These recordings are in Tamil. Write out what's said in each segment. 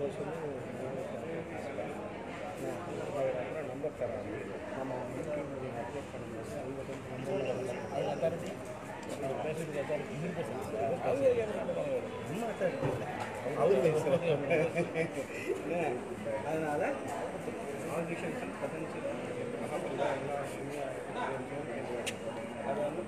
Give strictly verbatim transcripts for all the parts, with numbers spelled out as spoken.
நம்பர் தராங்க. நம்ம யூடியூப் நீங்கள் அப்லோட் பண்ணும்போது அவங்க கொஞ்சம் அது அத்தாரிட்டி பேசுறதுக்கு அத்தாரிட்டி இருக்கு சார். அம்மாட்டா இருக்குல்ல அதனால் ஆடிஷன்ஸ் பொட்டன்ஷியல் எல்லா அதை வந்து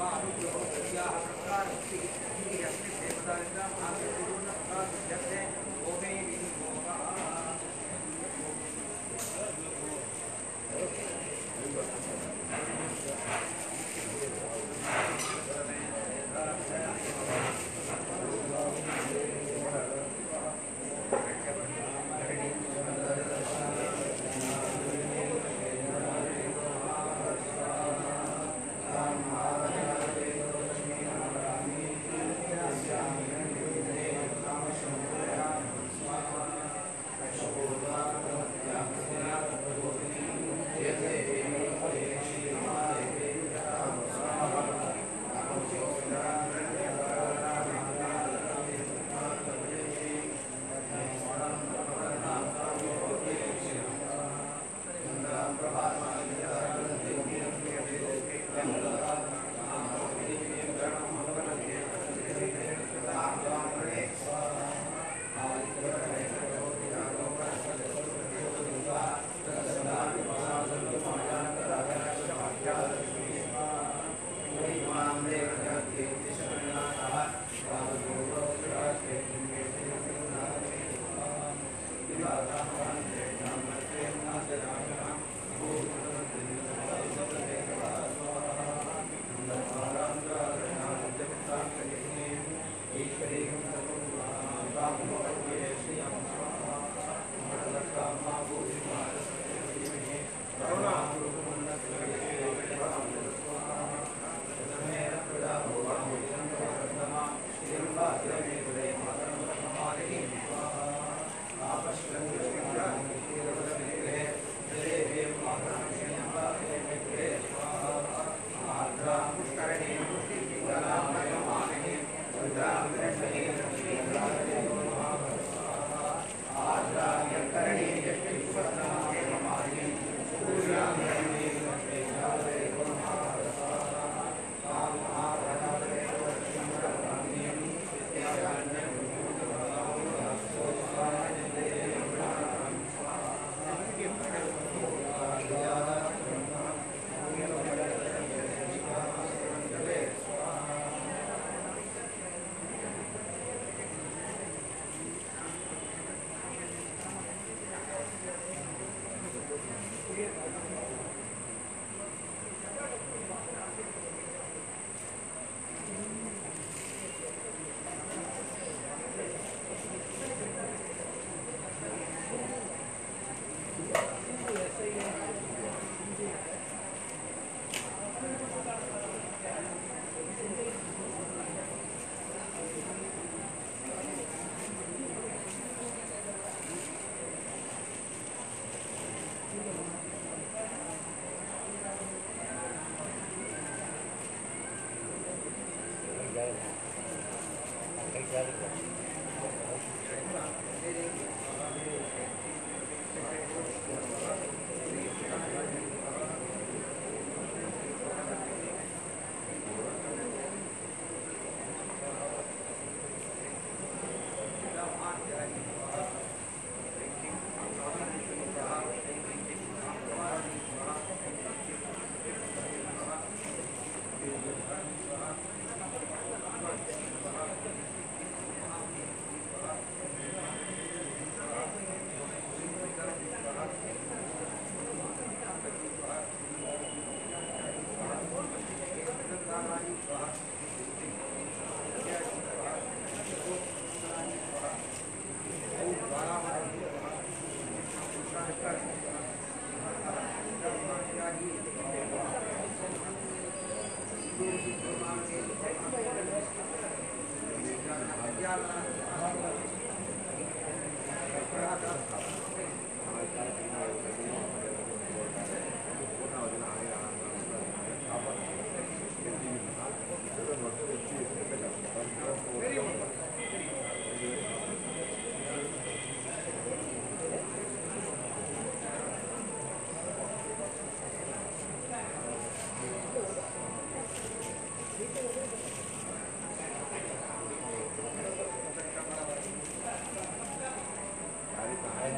Gracias.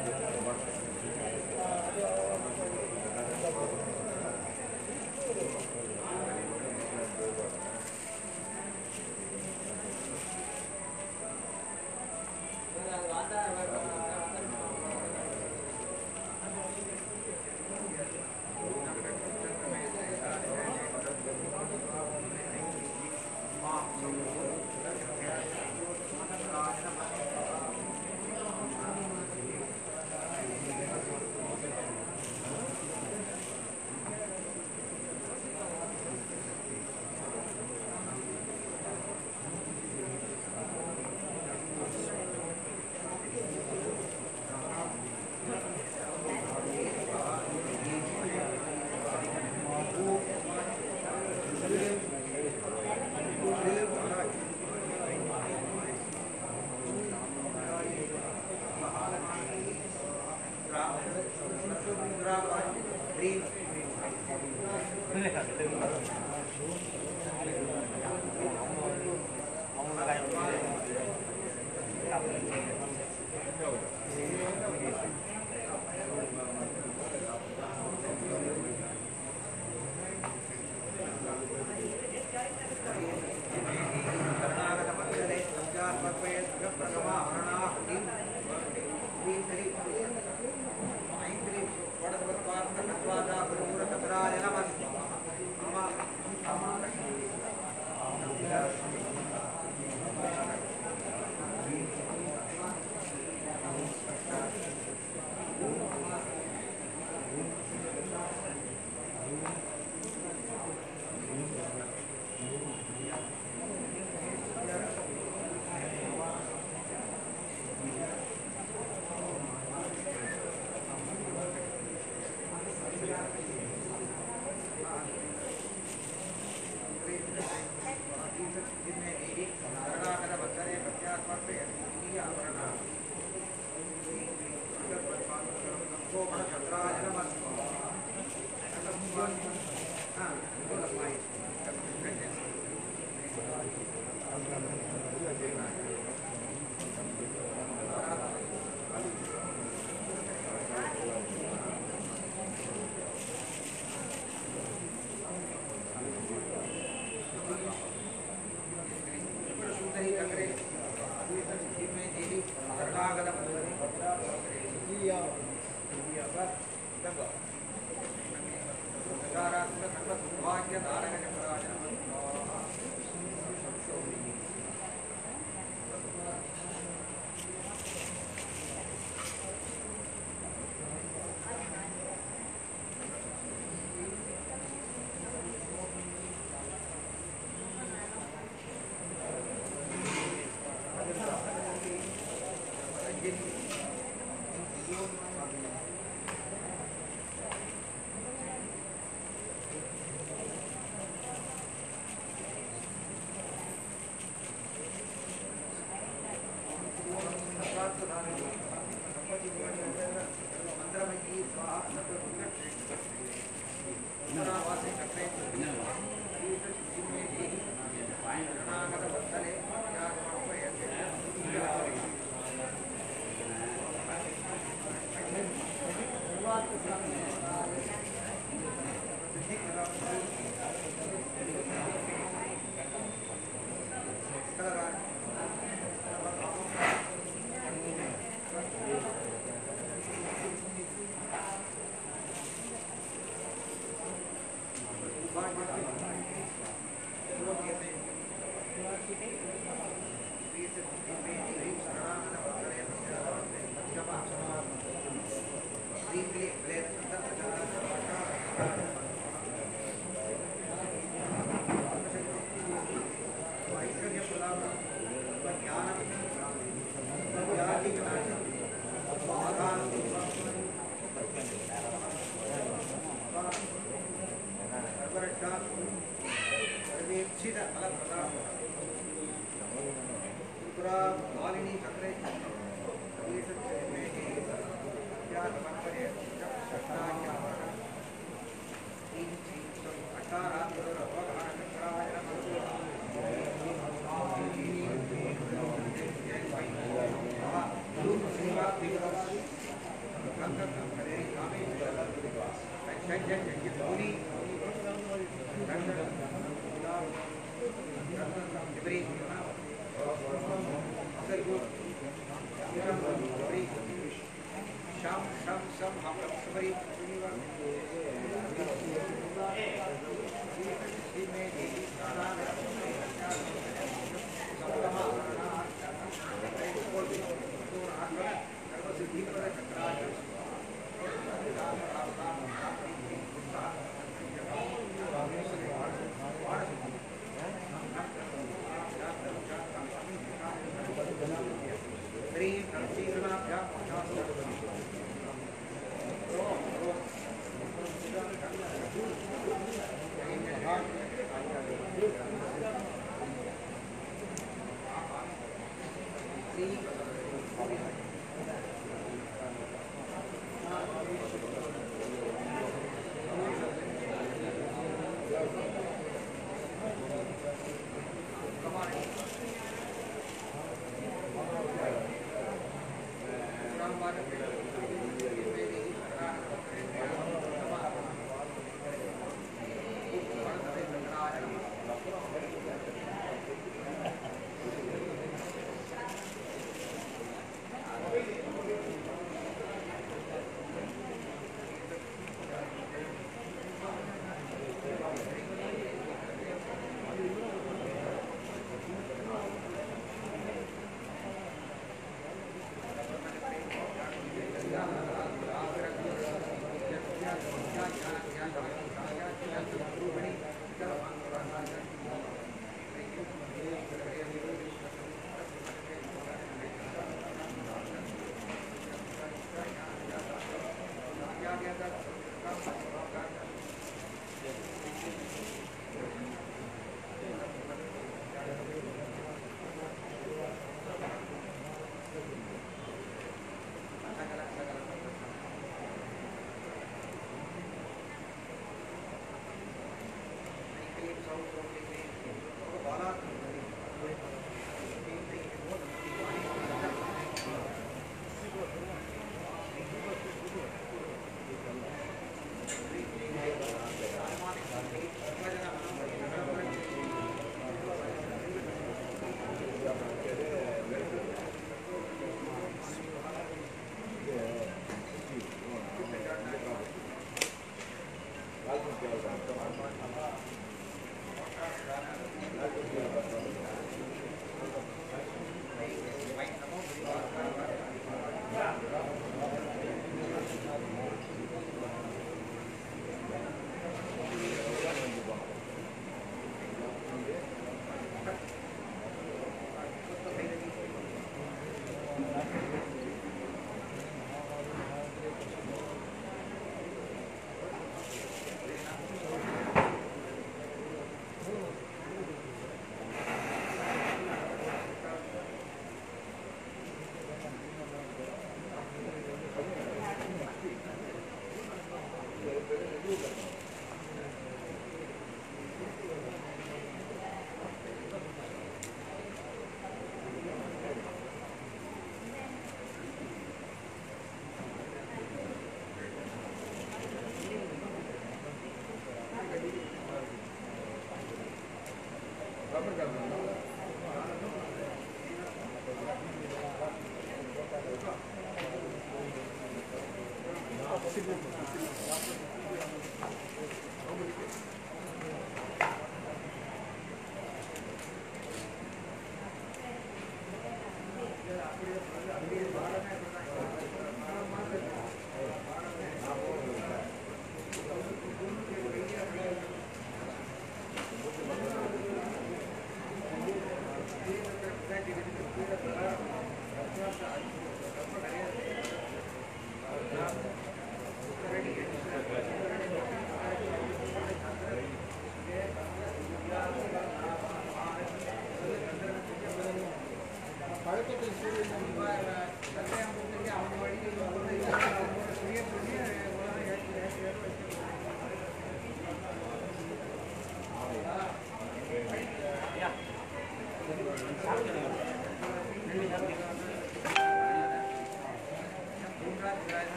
Sham, sham, sham, ham, sham,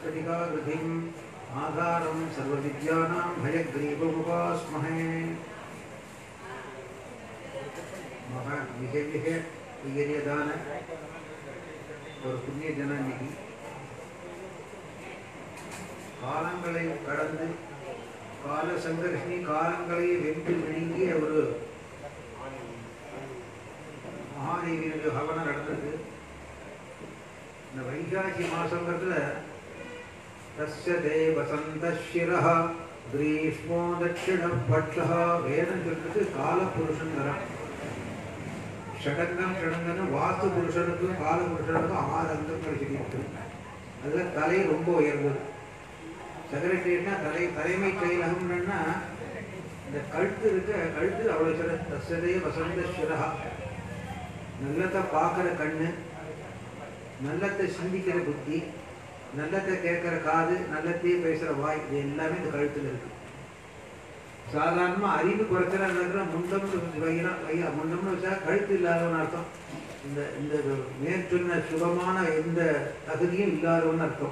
स्फटिकाकृतिम् आधारं सर्वविद्यानां हयग्रीवमुपास्महे महा मिக மிக உயரியதான ஒரு புண்ணிய தினம் இன்னைக்கு. காலங்களை கடந்து கால சங்கர்ஷினி காலங்களை வென்று விழுங்கிய ஒரு மகாதேவியுடைய ஹவனம் நடந்தது. இந்த வைகாசி மாசங்கிறதுல தஸ்ய தேவ சந்தசிரஹ கிரீஷ்மோ தட்சிண பட்சஹ வேதம் சொல்றது கால புருஷன்கிறான். ஷடங்கம் ஷடங்கன்னு வாஸ்து புருஷனுக்கும் கால புருஷனுக்கும் ஆறு அங்கங்கள் சொல்லியிருக்கு. அதுல தலை ரொம்ப உயர்ந்தது. செக்ரட்டரினா தலை தலைமை செயலகம்னா இந்த கழுத்து இருக்க கழுத்து அவ்வளோ சிற தசதே வசந்த சிரஹா நல்லத்தை பார்க்குற கண்ணு, நல்லத்தை சிந்திக்கிற புத்தி, நல்லத்தை கேட்குற காது, நல்லத்தையே பேசுகிற வாய், இது எல்லாமே இந்த கழுத்தில் இருக்கு. சாதாரணமாக அறிவு குறைச்சல நடக்கிற முண்டம்னு வைனா வையா முண்டம்னு வச்சா கழுத்து இல்லாதவன்னு அர்த்தம். இந்த இந்த மேற்சொன்ன சுகமான எந்த தகுதியும் இல்லாதவன்னு அர்த்தம்.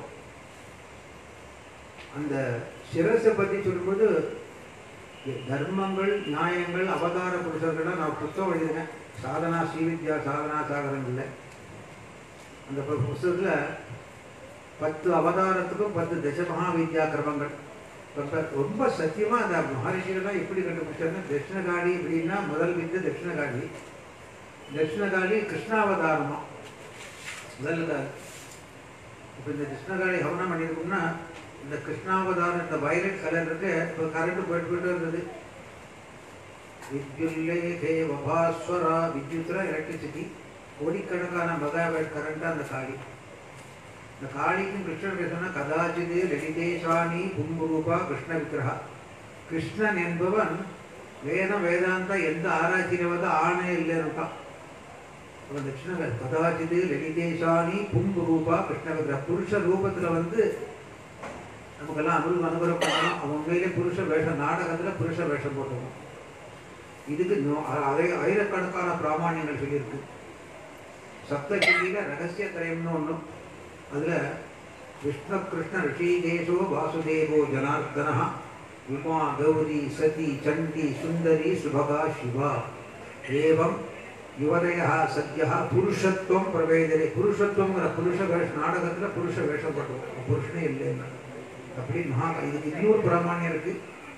அந்த சிரஸை பற்றி சொல்லும்போது தர்மங்கள் நியாயங்கள் அவதார புருஷர்கள்லாம் நான் புத்தகம் எழுதினேன். சாதனா ஸ்ரீவித்யா சாதனா சாகரங்கள்ல அந்த புத்தகத்தில் பத்து அவதாரத்துக்கும் பத்து தசமகா வித்யா கிரமங்கள் ரொம்ப சத்தியமாக அந்த மகரிஷிகள்லாம் எப்படி கண்டுபிடிச்சாங்க. தட்சிணகாளி அப்படின்னா முதல் வித்து தட்சிணகாளி. தட்சிணகாளி கிருஷ்ணாவதாரமா முதல் காலி. இப்போ இந்த கிருஷ்ணகாளி ஹவனம் பண்ணியிருக்கோம்னா இந்த கிருஷ்ணாவதாரம் இந்த வயலட் கலர் இருக்கு. இப்போ கரண்ட் போயிட்டு போயிட்டு இருந்தது. வித்யுல்லேகே வபாஸ்வரா வித்யுத்ரா எலக்ட்ரிசிட்டி கோடிக்கணக்கான மெகாவாட் கரண்டா அந்த காளி. இந்த காளிக்கும் கிருஷ்ணன் சொன்னா கதாச்சிது லலிதேசானி பும்புரூபா கிருஷ்ண விக்கிரகா. கிருஷ்ணன் என்பவன் வேதம் வேதாந்தா எந்த ஆராய்ச்சியில வந்து ஆணே இல்லைன்னுட்டான். அவன் தட்சிண கதாச்சிது லலிதேசானி பும்புரூபா கிருஷ்ண விக்கிரகா. புருஷ ரூபத்துல வந்து நமக்கெல்லாம் அனுபவம் அனுபவம் பண்ணணும். அவன் உண்மையிலே புருஷ வேஷம் நாடகத்துல புருஷ வேஷம் போட்டுவோம். இதுக்கு ஆயிரக்கணக்கான பிராமணியங்கள் சொல்லியிருக்கு. சப்தகிரியில ரகசிய திரயம்னு ஒன்றும் அதுல விஷ்ணு கிருஷ்ண ரிஷிகேஷோ வாசுதேவோ ஜனார்தனா உமா கௌரி சதி சண்டி சுந்தரி சுபகா சிவா ஏவம் யுவதயா சத்யா புருஷத்துவம் பிரவேதனை. புருஷத்துவங்கிற புருஷ வேஷ நாடகத்துல புருஷ வேஷம் போட்டுவோம். புருஷனே இல்லைன்னா அப்படி மகா. இதுக்கு இன்னொரு பிராமணியம் இருக்கு.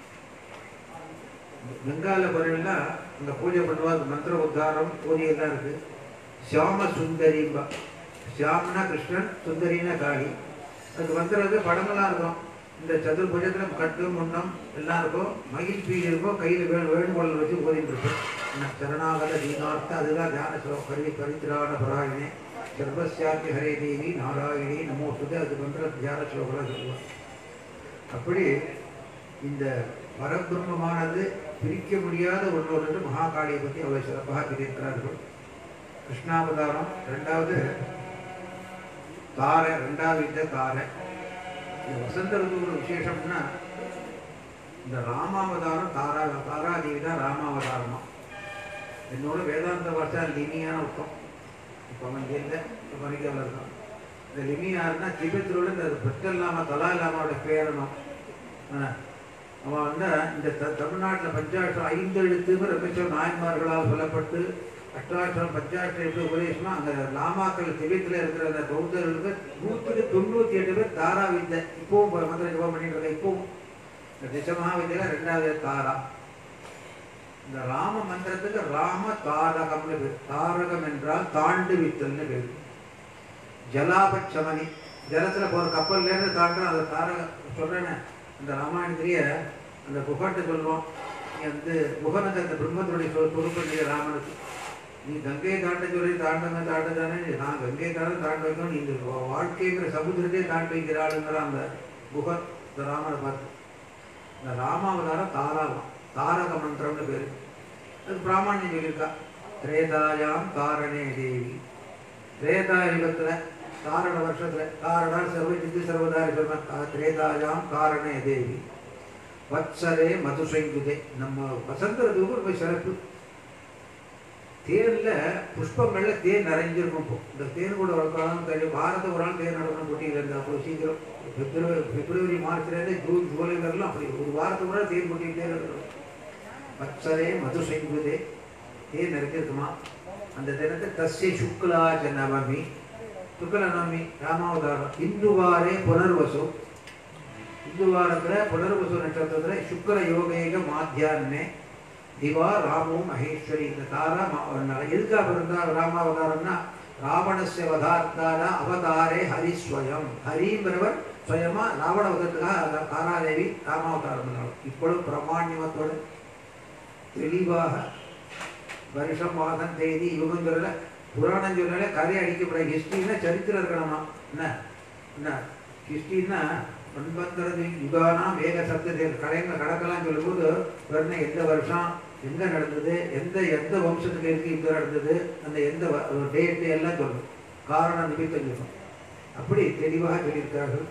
பெங்கால பொருள்னா அந்த பூஜை பண்ணுவாங்க. மந்திர உத்தாரம் பூஜையெல்லாம் இருக்கு. சியாம சுந்தரிம்பா. சியாமனா கிருஷ்ணன், சுந்தரினா காளி. அதுக்கு மந்திரது படமெல்லாம் இருக்கும். இந்த சதுர்புஜத்துல கட்டு முன்னம் எல்லாம் இருக்கும். மயில் பீடி இருக்கும். கையில் வே வேணுகோள் வச்சு ஓதிட்டு இருக்கும். சரணாகத தீனார்த்த அதுதான் தியான ஸ்லோகம். பரி பரித்ராண பராயணே சர்வசியாக்கி ஹரே தேவி நாராயணி நமோசுது. அது மந்திர தியான ஸ்லோகம்லாம் சொல்லுவாங்க. அப்படி இந்த பரபிரம்மமானது பிரிக்க முடியாத ஒன்றொன்று மகாகாளியை பற்றி அவ்வளவு சிறப்பாக தெரிவிக்கிறார்கள். கிருஷ்ணாவதாரம் ரெண்டாவது தாரை, ரெண்டாவது இந்த தாரை. இந்த வசந்த ருது விசேஷம்னா இந்த ராமாவதாரம் தாரா தாராதேவி தான் ராமாவதாரமா. என்னோட வேதாந்த வார்த்தா லிமியான அர்த்தம். இப்போ அவன் இல்லை மணிக்கவில் இருக்கான். இந்த லிமியாருன்னா திபெத்தில் உள்ள இந்த பெற்றல்லாம தலா இல்லாமோட பேரணும். அவன் வந்து இந்த த தமிழ்நாட்டில் பஞ்சாட்சரம் ஐந்து எழுத்துங்கிற ரமேஸ்வர நாயன்மார்களால் சொல்லப்பட்டு அஷ்டாட்சரம் பஞ்சாட்சரம் எப்படி உபதேசமா அங்கே லாமாக்கள் திபெத்தில் இருக்கிற அந்த பௌத்தர்களுக்கு நூற்றுக்கு தொண்ணூற்றி எட்டு பேர் தாரா வித்தை இப்பவும் மந்திர ஜபம் பண்ணிட்டு இருக்க. இப்பவும் இந்த திசமகா வித்தையில ரெண்டாவது தாரா. இந்த ராம மந்திரத்துக்கு ராம தாரகம்னு பேர். தாரகம் என்றால் தாண்டு வித்தல்னு பேர். ஜலாபட்சமணி ஜலத்துல போற கப்பல்ல இருந்து தாண்டுற அந்த தாரக சொல்றேன்னு அந்த ராமாயணத்திலேயே அந்த குகாட்டை சொல்லுவோம். நீ வந்து குகனுக்கு அந்த பிரம்மத்தினுடைய பொறுப்பு ராமனுக்கு. நீ கங்கையை தாண்ட சொல்லி தாண்டங்க தாண்ட தானே. நான் கங்கையை தாண்ட தாண்ட வைக்கணும். நீங்க வாழ்க்கைங்கிற சமுதிரத்தையே தாண்டி வைக்கிறாளுங்கிற அந்த குகன் இந்த ராமனை பார்த்து இந்த ராமாவதாரம் தாராகம் தாரக மந்திரம்னு பேரு. அது பிராமணியம் சொல்லியிருக்கா. திரேதாயாம் தாரணே தேவி. திரேதா யுகத்துல காரண வருஷத்துல காரணா சர்வ சித்தி சர்வதாரி சொல்ற திரேதாயாம் காரணே தேவி வத்சரே மதுசைங்குதே. நம்ம வசந்த ருதுவுக்கு ரொம்ப சிறப்பு. தேனில் புஷ்பங்களில் தேன் நிறைஞ்சிருக்கும். இப்போ இந்த தேன் கூட வளர்க்கலாம் தெரியும். வாரத்தை ஒரு நாள் தேன் நடக்கணும் போட்டியில் இருந்தால் அவ்வளோ சீக்கிரம் பிப்ரவரி பிப்ரவரி மார்ச்லேருந்து ஜூன் ஜூலை வரலாம் அப்படி ஒரு வாரத்துக்கு கூட தேன் போட்டிகிட்டே இருக்கணும். பச்சரே மது செய்வதே தேன் நிறைஞ்சிருக்குமா. அந்த தினத்தை தஸ்ய சுக்லாஜ நவமி, சுக்ல நவமி ராமாவதாரம். இந்து வாரே புனர்வசு, இந்து வாரத்தில் புனர்வசு நட்சத்திரத்தில் சுக்ர யோகேக மாத்தியான்னே திவா ராமோ மகேஸ்வரி. இந்த தாரா எதுக்காக இருந்தா ராமாவதாரம்னா ராவணஸ்ய வதார்த்தான அவதாரே ஹரிஸ்வயம். ஹரிங்கிறவர் ஸ்வயமா ராவண வதத்துக்காக தாராதேவி ராமாவதாரம் பண்ணாலும். இப்பொழுது பிரமாண்யமத்தோடு தெளிவாக வருஷம் மாதம் தேதி இவங்க சொல்லல, புராணம் சொல்லல, கதை அடிக்கப்பட. ஹிஸ்ட்ரின்னா சரித்திரம் இருக்கணுமா என்ன என்ன ஹிஸ்ட்ரின்னா ஒன்பது யுகானா வேக சப்த கடைங்க கணக்கெல்லாம் சொல்லும்போது வரணும் எந்த வருஷம் எங்கே நடந்தது, எந்த எந்த வம்சத்துக்கு இருக்கு இந்த நடந்தது, அந்த எந்த டேட்டு எல்லாம் சொல்லணும், காரணம் நிமித்தம் சொல்லணும். அப்படி தெளிவாக சொல்லியிருக்கார்கள்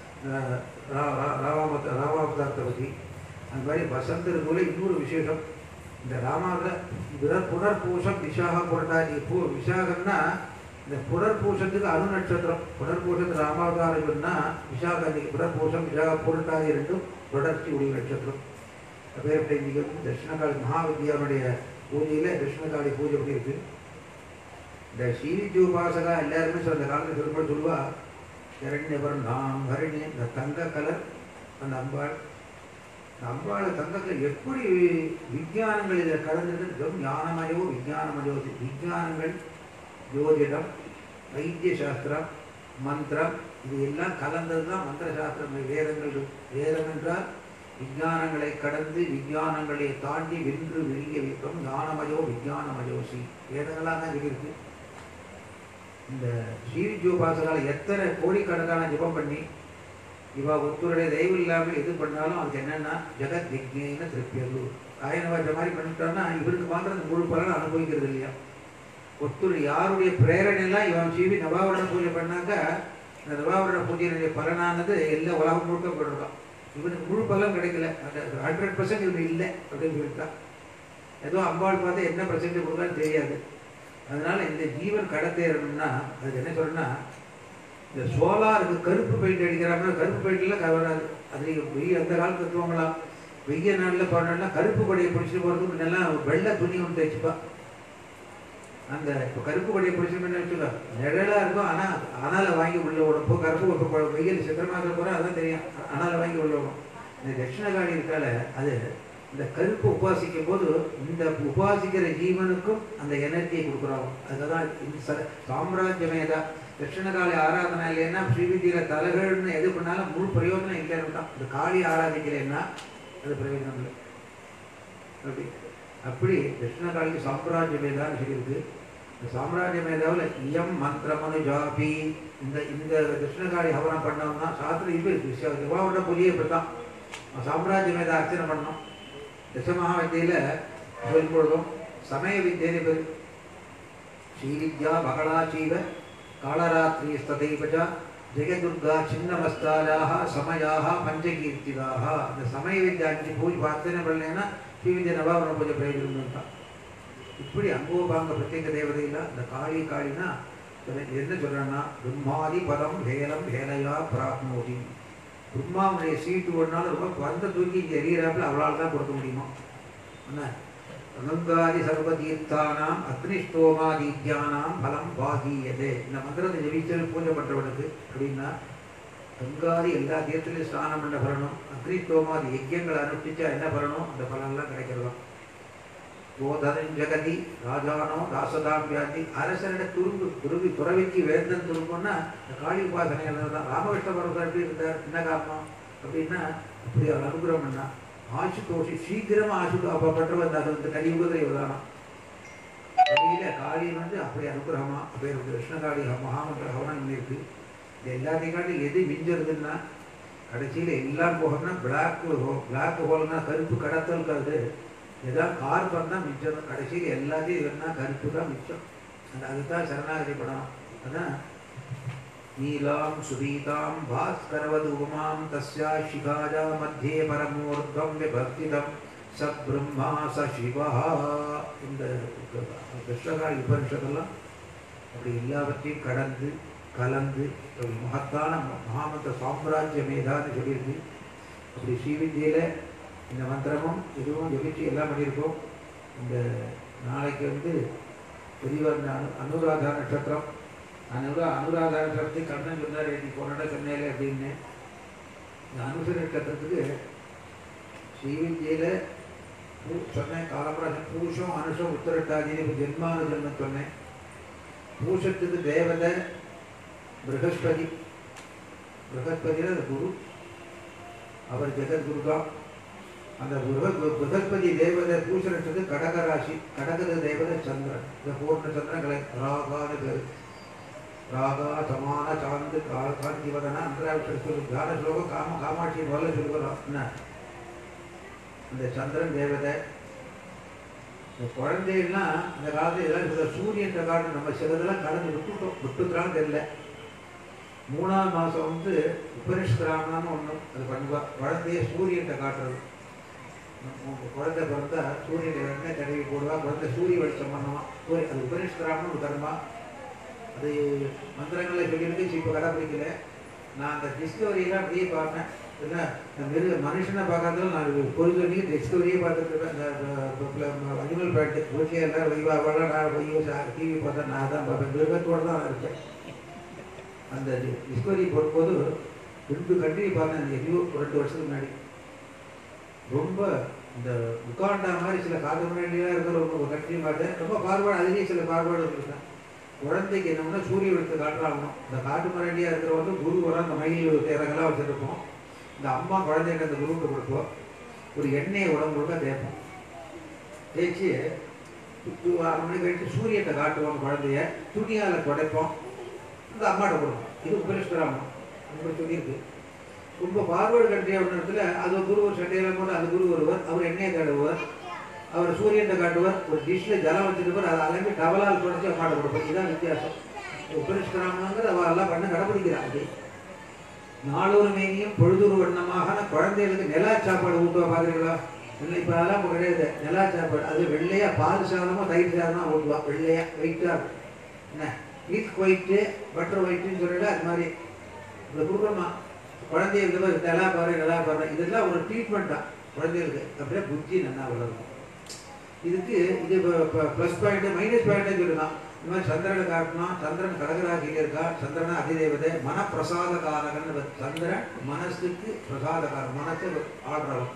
ராமாவத ராமாவதாரத்தை பற்றி. அந்த மாதிரி வசந்த ருதுவில் இன்னொரு விசேஷம். இந்த ராமாவில் புனர்பூசம் விசாக புரட்டாதி. பூ விசாகம்னா இந்த புனர்பூசத்துக்கு அணு நட்சத்திரம். புனர்பூசத்து ராமாவதாரம் சொன்னால் விசாகத்துக்கு புனர்பூசம் விசாக புரட்டாதி ரெண்டும் தொடர்ச்சி உடைய நட்சத்திரம். பேர் இன்னைக்கு தட்சிணகாளி மகாவித்யாவுடைய பூஜையில் தட்சிணகாளி பூஜை எப்படி இருக்கு. இந்த ஸ்ரீவித்ய உபாசகா எல்லாருமே சொல்ல அந்த காலத்தில் சொல்லும்போது சொல்லுவா இரண்யபரம் நாம் ஹரிணி. இந்த தங்க கலர் அந்த அம்பாள், இந்த அம்பாள் தங்க கலர் எப்படி விஞ்ஞானங்கள் இதில் கலந்துருக்கு. ஞானமயோ விஞ்ஞானமயோ. விஞ்ஞானங்கள் ஜோதிடம், வைத்திய சாஸ்திரம், மந்திரம் இது எல்லாம் கலந்தது தான் மந்திர சாஸ்திரம். வேதங்கள் வேதம் என்றால் விஞ்ஞானங்களை கடந்து விஞ்ஞானங்களை தாண்டி வென்று வெளிய வைக்கும். ஞானமயோ விஞ்ஞானமயோசி வேதங்களாக தான் இருக்கு. இந்த ஸ்ரீவித்யோபாசகால எத்தனை கோடிக்கணக்கான ஜபம் பண்ணி இவா ஒருத்தருடைய தெய்வம் இல்லாமல் எது பண்ணாலும் அதுக்கு என்னன்னா ஜெகத் விக்னேன திருப்பியது. ஆயனவாஜ மாதிரி பண்ணிட்டோம்னா இவருக்கு மாத்திரம் முழு பலனை அனுபவிக்கிறது இல்லையா. ஒருத்தர் யாருடைய பிரேரணையெல்லாம் இவன் சீவி நவாவரண பூஜை பண்ணாக்கா அந்த நவாவரண பூஜையினுடைய பலனானது எல்லா உலகம் முழுக்க போடுறோம். இவனுக்கு முழு பலம் கிடைக்கல, அந்த ஹண்ட்ரட் பர்சன்ட் இவனு இல்லை அப்படின்னு சொல்லிட்டான். ஏதோ அம்பாள் பார்த்து என்ன பர்சன்ட் கொடுக்கலான்னு தெரியாது. அதனால இந்த ஜீவன் கடத்தேறணும்னா அதுக்கு என்ன சொல்றேன்னா, இந்த சோலாருக்கு கருப்பு பெயிண்ட் அடிக்கிறாங்க. கருப்பு பெயிண்ட்லாம் கவராது. அது வெய்ய அந்த காலத்து தத்துவங்களாம் வெய்ய நாளில் போனா கருப்பு கொடையை பிடிச்சிட்டு போகிறதுக்கு நல்லா வெள்ளை துணி ஒன்று தைச்சுப்பா. அந்த இப்போ கருப்பு கொடையை பிடிச்சிருக்கேன்னு வச்சுக்கோ நிழலாக இருக்கும். ஆனால் அனால வாங்கி உள்ள விடும். இப்போ கருப்பு வெயில் சித்திரமாக போகிற அதான் தெரியும். அனால வாங்கி உள்ள விடும். இந்த தட்சிணகாளி இருக்கால அது இந்த கருப்பு உபாசிக்கும் போது இந்த உபாசிக்கிற ஜீவனுக்கும் அந்த எனர்ஜியை கொடுக்குறோம். அதுதான் இந்த சாம்ராஜ்யமேதா தட்சிணகாளி ஆராதனை இல்லைன்னா ஸ்ரீவிதியில தலைகள்னு எது பண்ணாலும் முழு பிரயோஜனம் இல்லைன்னு தான். இந்த காளி ஆராதிக்கலைன்னா அது பிரயோஜனம் இல்லை. அப்படி அப்படி தட்சிணகாளிக்கு சாம்ராஜ்யமேதான்னு சொல்லியிருக்கு. இந்த சாம்ராஜ்யமேதாவில் இயம் மந்திரமனு ஜாபி இந்த இந்த தட்சிணகாளி ஹவனம் பண்ணோம்னா சாஸ்திரம் இப்போ இருக்கு. திவாவோட புதிய இப்படி தான் சாம்ராஜ்யமேதா அர்ச்சனை பண்ணோம். தசமகா வித்தியில் சொல்லிக்கொள்ளும் சமய வித்தியனை பேர் ஸ்ரீவித்யா பகலாச்சீவ காளராத்திரி ஸ்ததைபஜா ஜெயதுர்கா சின்னமஸ்தாலாக சமயாக பஞ்சகீர்த்திதாக. இந்த சமய வித்யா அஞ்சு பூஜை அர்ச்சனை பண்ணலைன்னா ஸ்ரீவித்யா நவாவரண பூஜை பிரயோஜனம் தான். இப்படி அங்கோபாங்க பிரத்யேக தேவதையில் இந்த காளி காளினா என்ன சொல்கிறேன்னா பிரம்மாதி பதம் ஹேலம் ஹேலையா பிராப்னோதி. பிரம்மாவுடைய சீட்டு ஒன்றாலும் ரொம்ப பந்த தூக்கி இங்கே எரியறாப்பில் அவளால் தான் கொடுக்க முடியுமா என்ன. கங்காதி சர்வதீர்த்தானாம் அக்னிஷ்டோமாதீத்யானாம் பலம் பாகீயதே. இந்த மந்திரத்தை ஜெபிச்சல் பூஜை பண்ணுறவனுக்கு அப்படின்னா கங்காதி எல்லா தீர்த்திலையும் ஸ்நானம் பண்ண பலனும் அக்னிஷ்டோமாதி யஜ்யங்களை அனுஷ்டிச்சா என்ன பலனும் அந்த பலன்லாம் கிடைக்கிறதாம். கோதரன் ஜெகதி ராஜானோ தாசதாம் வியாதி. அரசனிட துரும்பு துருவி துறவிக்கு வேந்தன் துரும்புன்னா இந்த காளி உபாசனைகள் தான். ராமகிருஷ்ண பரமர் எப்படி இருந்தார், என்ன காரணம் அப்படின்னா அப்படி அவர் அனுகிரகம் பண்ணா. ஆசுதோஷி சீக்கிரமாக ஆசுதோ அப்போ பற்றவன் அது வந்து கலியுகத்தில் இவதானம் கலியில காளியில் வந்து அப்படி அனுகிரகமா அப்படி கிருஷ்ணகாளி மகாமந்திர ஹவனம் பண்ணியிருக்கு. இது எல்லாத்தையும் காட்டி எது மிஞ்சிருதுன்னா கடைசியில் எல்லாம் போகணும்னா பிளாக் ஹோ பிளாக் ஹோல்னா கருப்பு கடத்தல் கருது ஏதாவது கார்பன் தான் மிச்சம். கடைசியில் எல்லாத்தையும் இதுனா கருப்பு தான் மிச்சம். அந்த அதுதான் சரணாகதி படம். அதான் நீலாம் சுபீதாம் பாஸ்கரவது உமாம் தஸ்யா சிகாஜா மத்தியே பரமோர்த்வம் விபக்திதம் ச பிரம்மா ச சிவா. இந்த கிருஷ்ணகாரி உபனிஷதெல்லாம் அப்படி எல்லாவற்றையும் கடந்து கலந்து ஒரு மகத்தான மகாமந்திர சாம்ராஜ்ய மேதான்னு சொல்லியிருக்கு. அப்படி ஸ்ரீவித்யில இந்த மந்திரமும் இதுவும் ஜபிச்சு எல்லாம் பண்ணியிருக்கோம். இந்த நாளைக்கு வந்து பெரியவர் அனு அனுராதா நட்சத்திரம். அனுரா அனுராதா நட்சத்திரத்தை கண்ணன் சொன்னார், இன்னைக்கு போனட சொன்னேன் அப்படின்னு. இந்த அனுசர நட்சத்திரத்துக்கு ஸ்ரீவித்யில பூ சொன்னேன், காலப்பராசம் பூஷம் அனுஷம் உத்தரட்டாதின்னு ஜென்மான ஜென்மம் சொன்னேன். பூஷத்துக்கு தேவதை ப்ரகஸ்பதி. ப்ரகஸ்பதியில் அந்த குரு, அவர் ஜெகத்குரு தான். அந்த ப்ரகஸ்பதி தேவதை பூஷணத்துக்கு கடகராசி, கடகத தேவதை சந்திரன். இந்த பூர்ண சந்திரங்களை ராகான்னு பேரு. ராகா சமான சாந்து காந்திவதனா அந்த தியான ஸ்லோகம் காம காமாட்சி முதல்ல சொல்லுகிறோம். என்ன அந்த சந்திரன் தேவதை. இந்த குழந்தைன்னா அந்த காலத்தில் எல்லாம் சூரியன் காலம் நம்ம சிலதெல்லாம் கலந்து விட்டுட்டோம், விட்டுக்கிறான்னு தெரியல. மூணாவது மாதம் வந்து உபனிஷ்கிராமன்னு ஒன்று அது பண்ணுவா. குழந்தைய சூரியன்கிட்ட காட்டுறது. குழந்தை பிறந்தா சூரியன் எண்ணெய் தடவி போடுவா, குழந்தை சூரிய வெளிச்சம் பண்ணுவான். சூரிய அது உபனிஷ்கிராமன்னு ஒரு கர்மா. அது மந்திரங்களை சொல்லியிருக்கு, இப்போ கடைப்பிடிக்கல. நான் அந்த டிஸ்கவரியெல்லாம் அப்படியே பார்ப்பேன். இல்லை மிருக மனுஷனை பார்க்கறதுல நான் பொழுது பண்ணி டிஸ்கவரியே பார்த்துட்டு இருப்பேன். இந்த அனிமல் பேட்டு ஓகே எல்லாம் வைவாவெல்லாம் நான் வையோ டிவி பார்த்தா நான் தான் பார்ப்பேன். மிருகத்தோடு தான் இருக்கேன். அந்த டிஸ்கவரி போடும்போது ரெண்டு கண்ட்ரி பார்த்தேன். அந்த எவ்வளோ ரெண்டு வருஷத்துக்கு முன்னாடி ரொம்ப இந்த உட்காண்டா மாதிரி சில காது முன்னாடியெல்லாம் இருக்கிற ஒரு கண்ட்ரி பார்த்தேன். ரொம்ப பார்வைடு, அதுலேயே சில பார்வைடு இருக்கேன். குழந்தைக்கு என்னன்னா சூரிய வெளிச்சத்தை காட்டுறாகணும். இந்த காட்டு மரண்டியாக இருக்கிறவங்க குரு வர அந்த மயில் தேரங்கெல்லாம் வச்சுருப்போம். இந்த அம்மா குழந்தைகிட்ட அந்த குருவுக்கு கொடுப்போம். ஒரு எண்ணெயை உடம்பு கொடுக்க தேய்ப்போம். தேய்ச்சி அரை மணி கழிச்சு சூரியத்தை காட்டுவோம். குழந்தைய துணியால் துடைப்போம். இந்த அம்மாட்ட கொடுப்போம். இது உபனிஷ்கிராமம் அப்படி சொல்லியிருக்கு. ரொம்ப பார்வர்டு கண்ட்ரி அப்படின்றதுல அது குரு ஒரு சட்டையெல்லாம் போட்டு அந்த குரு வருவார். அவர் எண்ணெயை தடவுவார். அவர் சூரியனை காட்டுவார். ஒரு டிஷ்ஷில் ஜலம் வச்சுருப்பார். அதை அலம்பி டவலால் தொடச்சி அம்மாட்ட கொடுப்போம். இதுதான் வித்தியாசம். உபனிஷ்கிராமங்கிறது அவள் எல்லாம் பண்ண கடைப்பிடிக்கிறாங்க. நாளொரு மேனியும் பொழுதொரு வண்ணமாக குழந்தைகளுக்கு நிலா சாப்பாடு ஊட்டுவா பார்க்குறீங்களா? இல்லை இப்போ அதெல்லாம் இப்போ கிடையாது. நிலா சாப்பாடு அது வெள்ளையாக பால் சாதமோ தயிர் சாதமாக ஊட்டுவா. வெள்ளையாக வெயிட்டாக என்ன மில்க் ஒயிட்டு பட்டர் ஒயிட்டுன்னு சொல்லிட்டு அது மாதிரி இந்த குடும்பமா குழந்தைய இந்த மாதிரி நிலா பாரு நிலா பாரு இதெல்லாம் ஒரு ட்ரீட்மெண்ட் தான் குழந்தைகளுக்கு. அப்படியே புத்தி நல்லா வளரும். இதுக்கு இது ப்ளஸ் பாயிண்ட் மைனஸ் பாயிண்ட்னு சொல்லலாம். இந்த மாதிரி சந்திரனை காட்டணும். சந்திரன் கடகராசியில் இருக்கா. சந்திரனை அதிதேவதை மனப்பிரசாத காரகன்னு. சந்திரன் மனசுக்கு பிரசாதகாரம், மனசை ஆடுறவன்.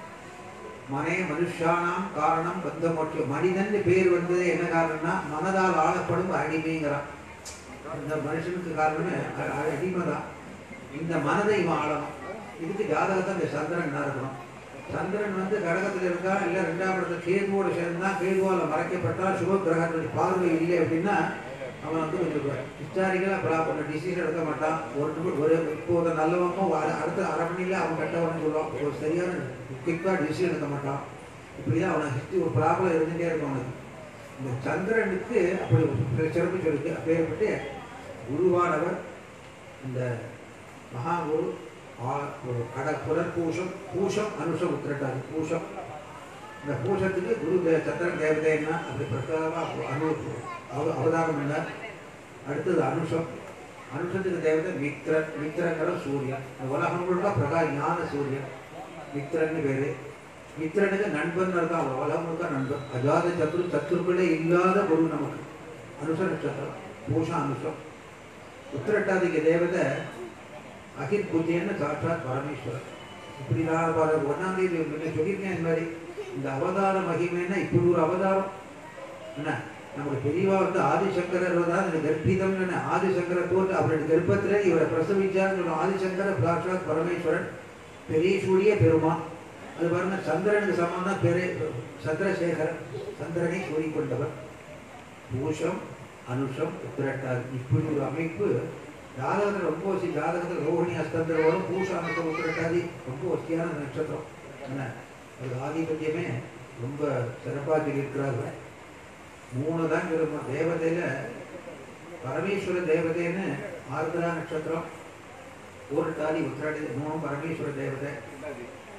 மனே மனுஷானாம் காரணம் பந்த மோட்சம். மனிதன் பேர் வந்தது என்ன காரணம்னா மனதால் ஆளப்படும் அடிமைங்கிறான். இந்த மனுஷனுக்கு காரணமே அடிமை தான். இந்த மனதை இவன் ஆளணும். இதுக்கு ஜாதகத்தை இந்த சந்திரன் என்ன இருக்கணும். சந்திரன் வந்து கடகத்தில் இருக்கா, இல்லை ரெண்டாம் இடத்துல கேதுவோடு சேர்ந்தா, கேதுவால் மறைக்கப்பட்டால் சுப கிரகத்துடைய பார்வை இல்லை அப்படின்னா அவன் வந்து கொஞ்சம் ஹிஸ்டாரிக்கலாக ப்ராப்பர் டிசிஷன் எடுக்க மாட்டான். ஒரு ஒரு இப்போது நல்லவங்க அடுத்த அரை மணியில் அவன் கட்டவன்னு சொல்லுவான். ஒரு சரியான குயிக்காக டிசிஷன் எடுக்க மாட்டான். இப்படி தான் அவனை ஹிஸ்ட்ரி ஒரு ப்ராப்ளம் இருந்துகிட்டே இருக்கும் அவனுக்கு. இந்த சந்திரனுக்கு அப்படி சிறப்பு சொல்லிட்டு அப்பேற்பட்டு குருவானவர் இந்த மகாகுரு கட புலர் பூஷம் பூஷம் அனுஷம் உத்திரட்டாது பூஷம். இந்த பூஷத்துக்கு குரு சந்திரன் தேவதைன்னா அப்படி பிரகாரமாக அனு அவதாரம் என்ன. அடுத்தது அனுஷம். அனுஷத்துக்கு தேவதை மித்ரன். மித்ரங்கிற சூரியன். உலகம் முழுக்க பிரகா ஞான சூரியன் மித்ரன்னு பேரு. மித்ரனுக்கு நண்பன் இருக்கான். உலகம் முழுக்க நண்பன். அஜாத சத்ரு சத்ருக்களே இல்லாத குரு நமக்கு. அனுஷ நட்சத்திரம் பூஷம் அனுஷம். உத்திரட்டாதிக்கு தேவதை அகில் பூஜைன்னு சாட்சாத் பரமேஸ்வரர். இப்படி நான் ஒன்னாம் தேதி சொல்லியிருக்கேன். இந்த மாதிரி இந்த அவதார மகிமைன்னா இப்படி ஒரு அவதாரம் என்ன. நமக்கு பெரியவா வந்து ஆதிசங்கரர் தான் இந்த கர்ப்பிதம். ஆதிசங்கரை போட்டு அவருடைய கர்ப்பத்தில் இவரை பிரசவிச்சார்னு சொல்லுவோம். ஆதிசங்கர சாட்சாத் பரமேஸ்வரன் பெரிய சூரிய பெருமான். அது பாருங்க சந்திரனுக்கு சமம்னா பெரிய சந்திரசேகரன். சந்திரனை கூறிக்கொண்டவர். பூஷம் அனுஷம் உத்திரட்டாதி இப்படி ஒரு அமைப்பு ஜாதகத்தில் ரொம்ப வசி. ஜாதகத்தில் ரோஹிணி அஸ்தந்திரம் வரும். பூஷ அனுஷம் உத்திரட்டாதி ரொம்ப வசதியான நட்சத்திரம் என்ன. அது ஆதிபத்தியமே ரொம்ப சிறப்பாக சொல்லியிருக்கிறார்கள். மூணு தான் சொல்லுவோம். தேவதையில் பரமேஸ்வர தேவதைன்னு ஆர்திரா நட்சத்திரம், பூரட்டாதி உத்திராடி மூணும் பரமேஸ்வர தேவதை.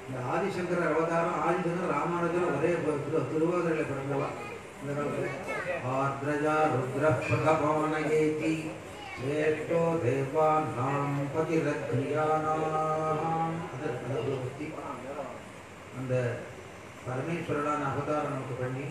இந்த ஆதிசங்கர அவதாரம் ஆதிசங்கர் ராமானுஜர் ஒரே திருவாதிரையில் பிறந்தவா இந்த காலத்தில் ஆத்ரஜா ருத்ர பிரதபானயேதி ஸ்ரேஷ்டோ தேவானாம் பதிரத்ரியானாம் அது அந்த பரமேஸ்வரனான அவதாரம் நமக்கு பண்ணி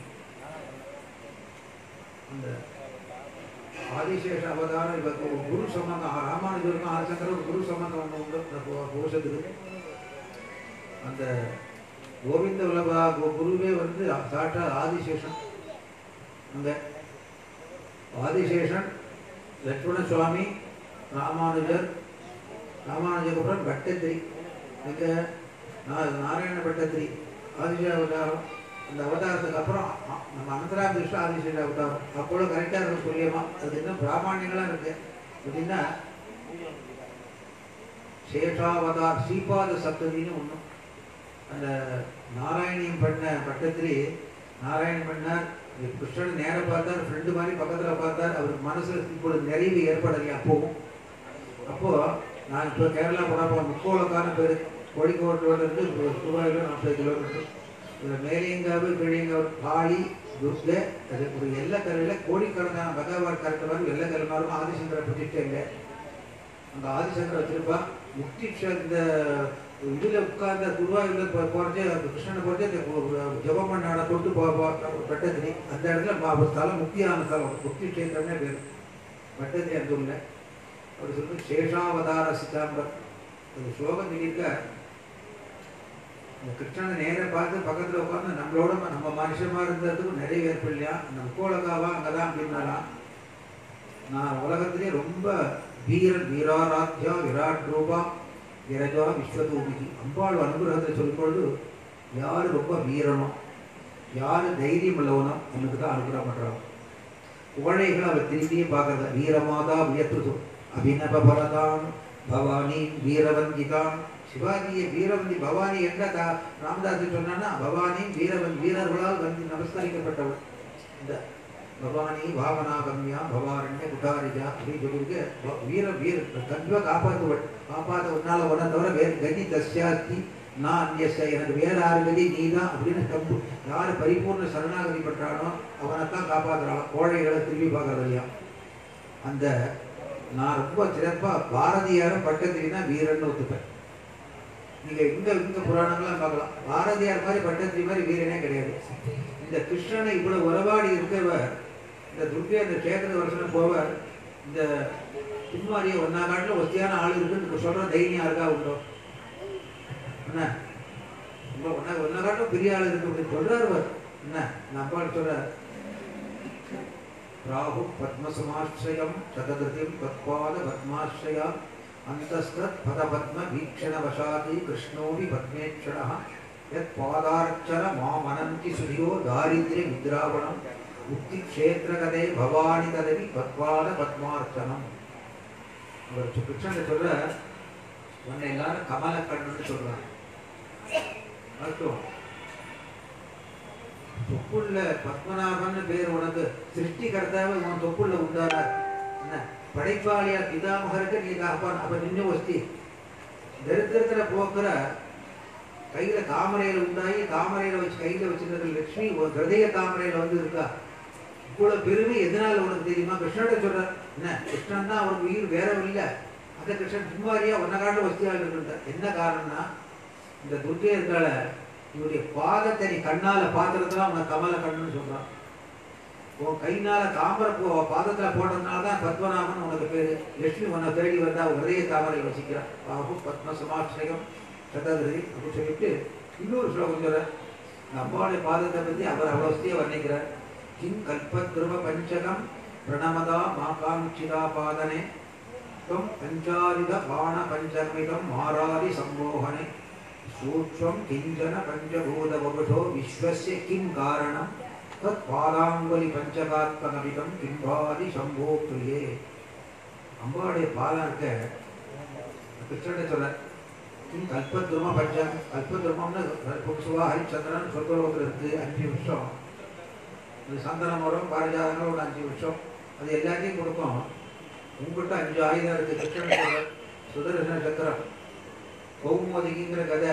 அந்த ஆதிசேஷ அவதாரம் இவருக்கு ஒரு குரு சம்பந்தம் ராமானுஜருக்கும் ஆதிசங்கர் ஒரு குரு சம்பந்தம் ஒன்று உண்டு கோஷத்துக்கு அந்த கோவிந்த வல்லபா குருவே வந்து சாட்டா ஆதிசேஷன் அந்த ஆதிசேஷன் லட்சுமண சுவாமி ராமானுஜர் ராமானுஜபுரம் பட்டத்திரி இங்கே நாராயண பட்டத்திரி ஆதிசேஷ அவதாரம் அந்த அவதாரத்துக்கு அப்புறம் நம்ம அனந்தராம் கிருஷ்ண ஆதிசேஷ அவதாரம் அப்போது கரெக்டாக இருக்கும் சொல்லியமா அது இன்னும் பிராமணியங்களாக இருக்கு அப்படின்னா சேஷாவதார் ஸ்ரீபாத சப்ததின்னு ஒன்று அந்த நாராயணியம் பண்ண பட்டத்திரி நாராயணன் பண்ணார் கிருஷ்ணன் நேரம் பார்த்தார் ஃப்ரெண்டு மாதிரி பக்கத்தில் பார்த்தார் அவருக்கு மனசில் இப்பொழுது நிறைவு ஏற்படலையா அப்போவும் அப்போது நான் இப்போ கேரளா போனால் முக்கோளக்கான பேர் கோழிக்கோட்டிலிருந்து ரூபாயில் நாற்பது கிலோமீட்டர் இதில் மேலியங்காவு கீழியங்காவு பாலி துர்கை அது ஒரு எல்லைக்கரையில் கோடிக்கணக்கான பகவான் கரெக்ட் மாதிரி எல்லைக்கரைமாரும் ஆதிசங்கரை பிரதிஷ்டைங்க அந்த ஆதிசங்கரை வச்சிருப்பா முக்தி இந்த இதில் உட்கார்ந்த குருவாயூரில் போகிறதே கிருஷ்ணனை போகிறதே ஜபம் பண்ணாட கொண்டு பட்டத்திரி அந்த இடத்துல ஸ்தலம் முக்தியான ஸ்தலம் முக்தி கஷேத்திரமே பேர் பட்டத்திரி அந்த ஊரில் அவர் சொல்லி சேஷாவதார சித்தாம்பரம் ஒரு ஸ்லோகம் சொல்லியிருக்க இந்த கிருஷ்ணனை நேராக பார்த்து பக்கத்தில் உட்காந்து நம்மளோட நம்ம மனுஷமாக இருந்ததுக்கும் நிறைய ஏற்படலையா அந்த முக்கோலகாவா அங்கே தான் அப்படின்னாலாம் நான் உலகத்திலே ரொம்ப வீரன் வீராராத்யா விராட் ரூபா விரஜா விஸ்வதூபிகி அம்பாள் அனுகிரகத்தில் சொல்லும்பொழுது யார் ரொம்ப வீரனோ யார் தைரியம் உள்ளவனோ அவனுக்கு தான் அனுகிரகம் பண்ணுறாங்க குழந்தைகளை அவர் திரும்பியே பார்க்கறத வீரமாதா வியத்துது அபிநவ பரதான் பவானி வீரவந்திதான் சிவாஜியை வீரவந்தி பவானி என்ற தா ராமதாஸ் சொன்னா பவானி வீரவன் வீரர்களால் வந்து நமஸ்கரிக்கப்பட்டவள் இந்த பவானி பாவனா கம்யா பவாரண்ய குட்டாரிஜா அப்படின்னு சொல்லியிருக்கு வீர வீர கண்டிப்பாக காப்பாற்றுவள் காப்பாற்ற உன்னால உன தவிர வேறு கதி தஸ்யாஸ்தி நான் அந்நியஸ்த எனக்கு வேற ஆறு கதி நீ தான் அப்படின்னு கம்பு யார் பரிபூர்ண சரணாகதி பண்றானோ அவனைத்தான் காப்பாற்றுறான் கோழைகளை திரும்பி பார்க்கறது இல்லையா அந்த நான் ரொம்ப சிறப்பாக பாரதியாரும் பட்டத்திரினா வீரன்னு ஒத்துப்பேன் நீங்கள் இங்கே இங்கே புராணங்கள்லாம் பார்க்கலாம் பாரதியார் மாதிரி பட்டத்திரி மாதிரி வீரனே கிடையாது இந்த கிருஷ்ணனை இவ்வளவு உறவாடி இருக்கிறவர் இந்த துர்கை அந்த கேட்கறது வருஷம் போவர் இந்த பின்மாரியை ஒன்னா காட்டில் ஒத்தியான ஆள் இருக்குன்னு சொல்ற தைரியம் இருக்கா உண்டோ என்ன ஒன்னா ஒன்னா காட்டில் பெரிய ஆள் இருக்கு அப்படின்னு சொல்றாரு என்ன நான் அப்பாடு சொல்றார் ராகு பத்மசமாஸ்ரயம் சதகிருதிம் பத்பாத பத்மாஸ்ரயா அந்தஸ்தத் பதபத்ம வீக்ஷண வசாதி கிருஷ்ணோவி பத்மேட்சணா யத் பாதார்ச்சன மாமனந்தி சுதியோ தாரித்ரிய வித்ராவணம் முக்தி க்ஷேத்திரகதே பவானி ததவி பத்பாத பத்மார்ச்சனம் அவர் கிருஷ்ணன் சொல்ற உன்னை எல்லாரும் கமல கண்ணன்னு சொல்றாங்க அர்த்தம் தொப்புள்ள பத்மநாபன் பேர் உனக்கு சிருஷ்டிகர்த்தாவை உன் தொப்புள்ள உண்டானார் என்ன படைப்பாளியா பிதாமகருக்கு நீ காப்பான் அப்ப நின்று வஸ்தி தரித்திரத்துல போக்குற கையில தாமரையில உண்டாகி தாமரையில வச்சு கையில வச்சிருக்கிற லட்சுமி ஒரு ஹிருதய தாமரையில வந்து இருக்கா இவ்வளவு பெருமை எதனால உனக்கு தெரியுமா கிருஷ்ணன் சொல்ற என்ன கிருஷ்ணன் தான் அவனுக்கு உயிர் வேற இல்லை அந்த கிருஷ்ணன் சும்மாரியா ஒன்ன காட்டு வசதியாக இருக்கின்ற என்ன காரணம்னா இந்த துர்கை இருக்கால இவருடைய பாதத்தை நீ கண்ணால பாத்திரத்துல அவனை கமல கண்ணுன்னு சொல்றான் உன் கைனால தாமரை போ பாதத்துல போட்டதுனால தான் பத்மநாபன் உனக்கு பேரு லட்சுமி உன்னை தேடி வந்தா ஹிருதய தாமரையில் வசிக்கிறான் பாபு பத்ம சமாஸ்ரயம் சதகிருதி அப்படின்னு சொல்லிட்டு இன்னொரு ஸ்லோகம் சொல்ற அம்பாவுடைய பாதத்தை பற்றி அவர் அவ்வளோஸ்தியை வர்ணிக்கிறார் கிம் கல்பத்ருவ பஞ்சகம் பிரணமதா மாகாங்கிதா பாதனே துவம் பஞ்சாரித பாண பஞ்சமிதம் மாராதி சம்போகனே சூக்ஷ்மம் கிஞ்சன பஞ்சபூத வபுஷோ விஸ்வஸ்ய கிம் காரணம் தத் பாதாங்குலி பஞ்சகாத்மகமிதம் கிம்பாதி சம்போ பிரியே அம்பாவுடைய பாதம் இருக்க கிருஷ்ணனை சொல்ற கல்பத்ரும பஞ்சம் கல்பத்ருமம்னு புக்சுவா ஹரிச்சந்திரன் சொர்க்கலோகத்தில் இருக்கு அஞ்சு வருஷம் அது சந்தனம் வரும் பாரிஜாதங்கள் ஒரு அஞ்சு வருஷம் அது எல்லாத்தையும் கொடுக்கும் உங்கள்கிட்ட அஞ்சு ஆயுதம் இருக்கு கிருஷ்ணன் சுதர்சன சக்கரம் கௌமோதிகிங்கிற கதை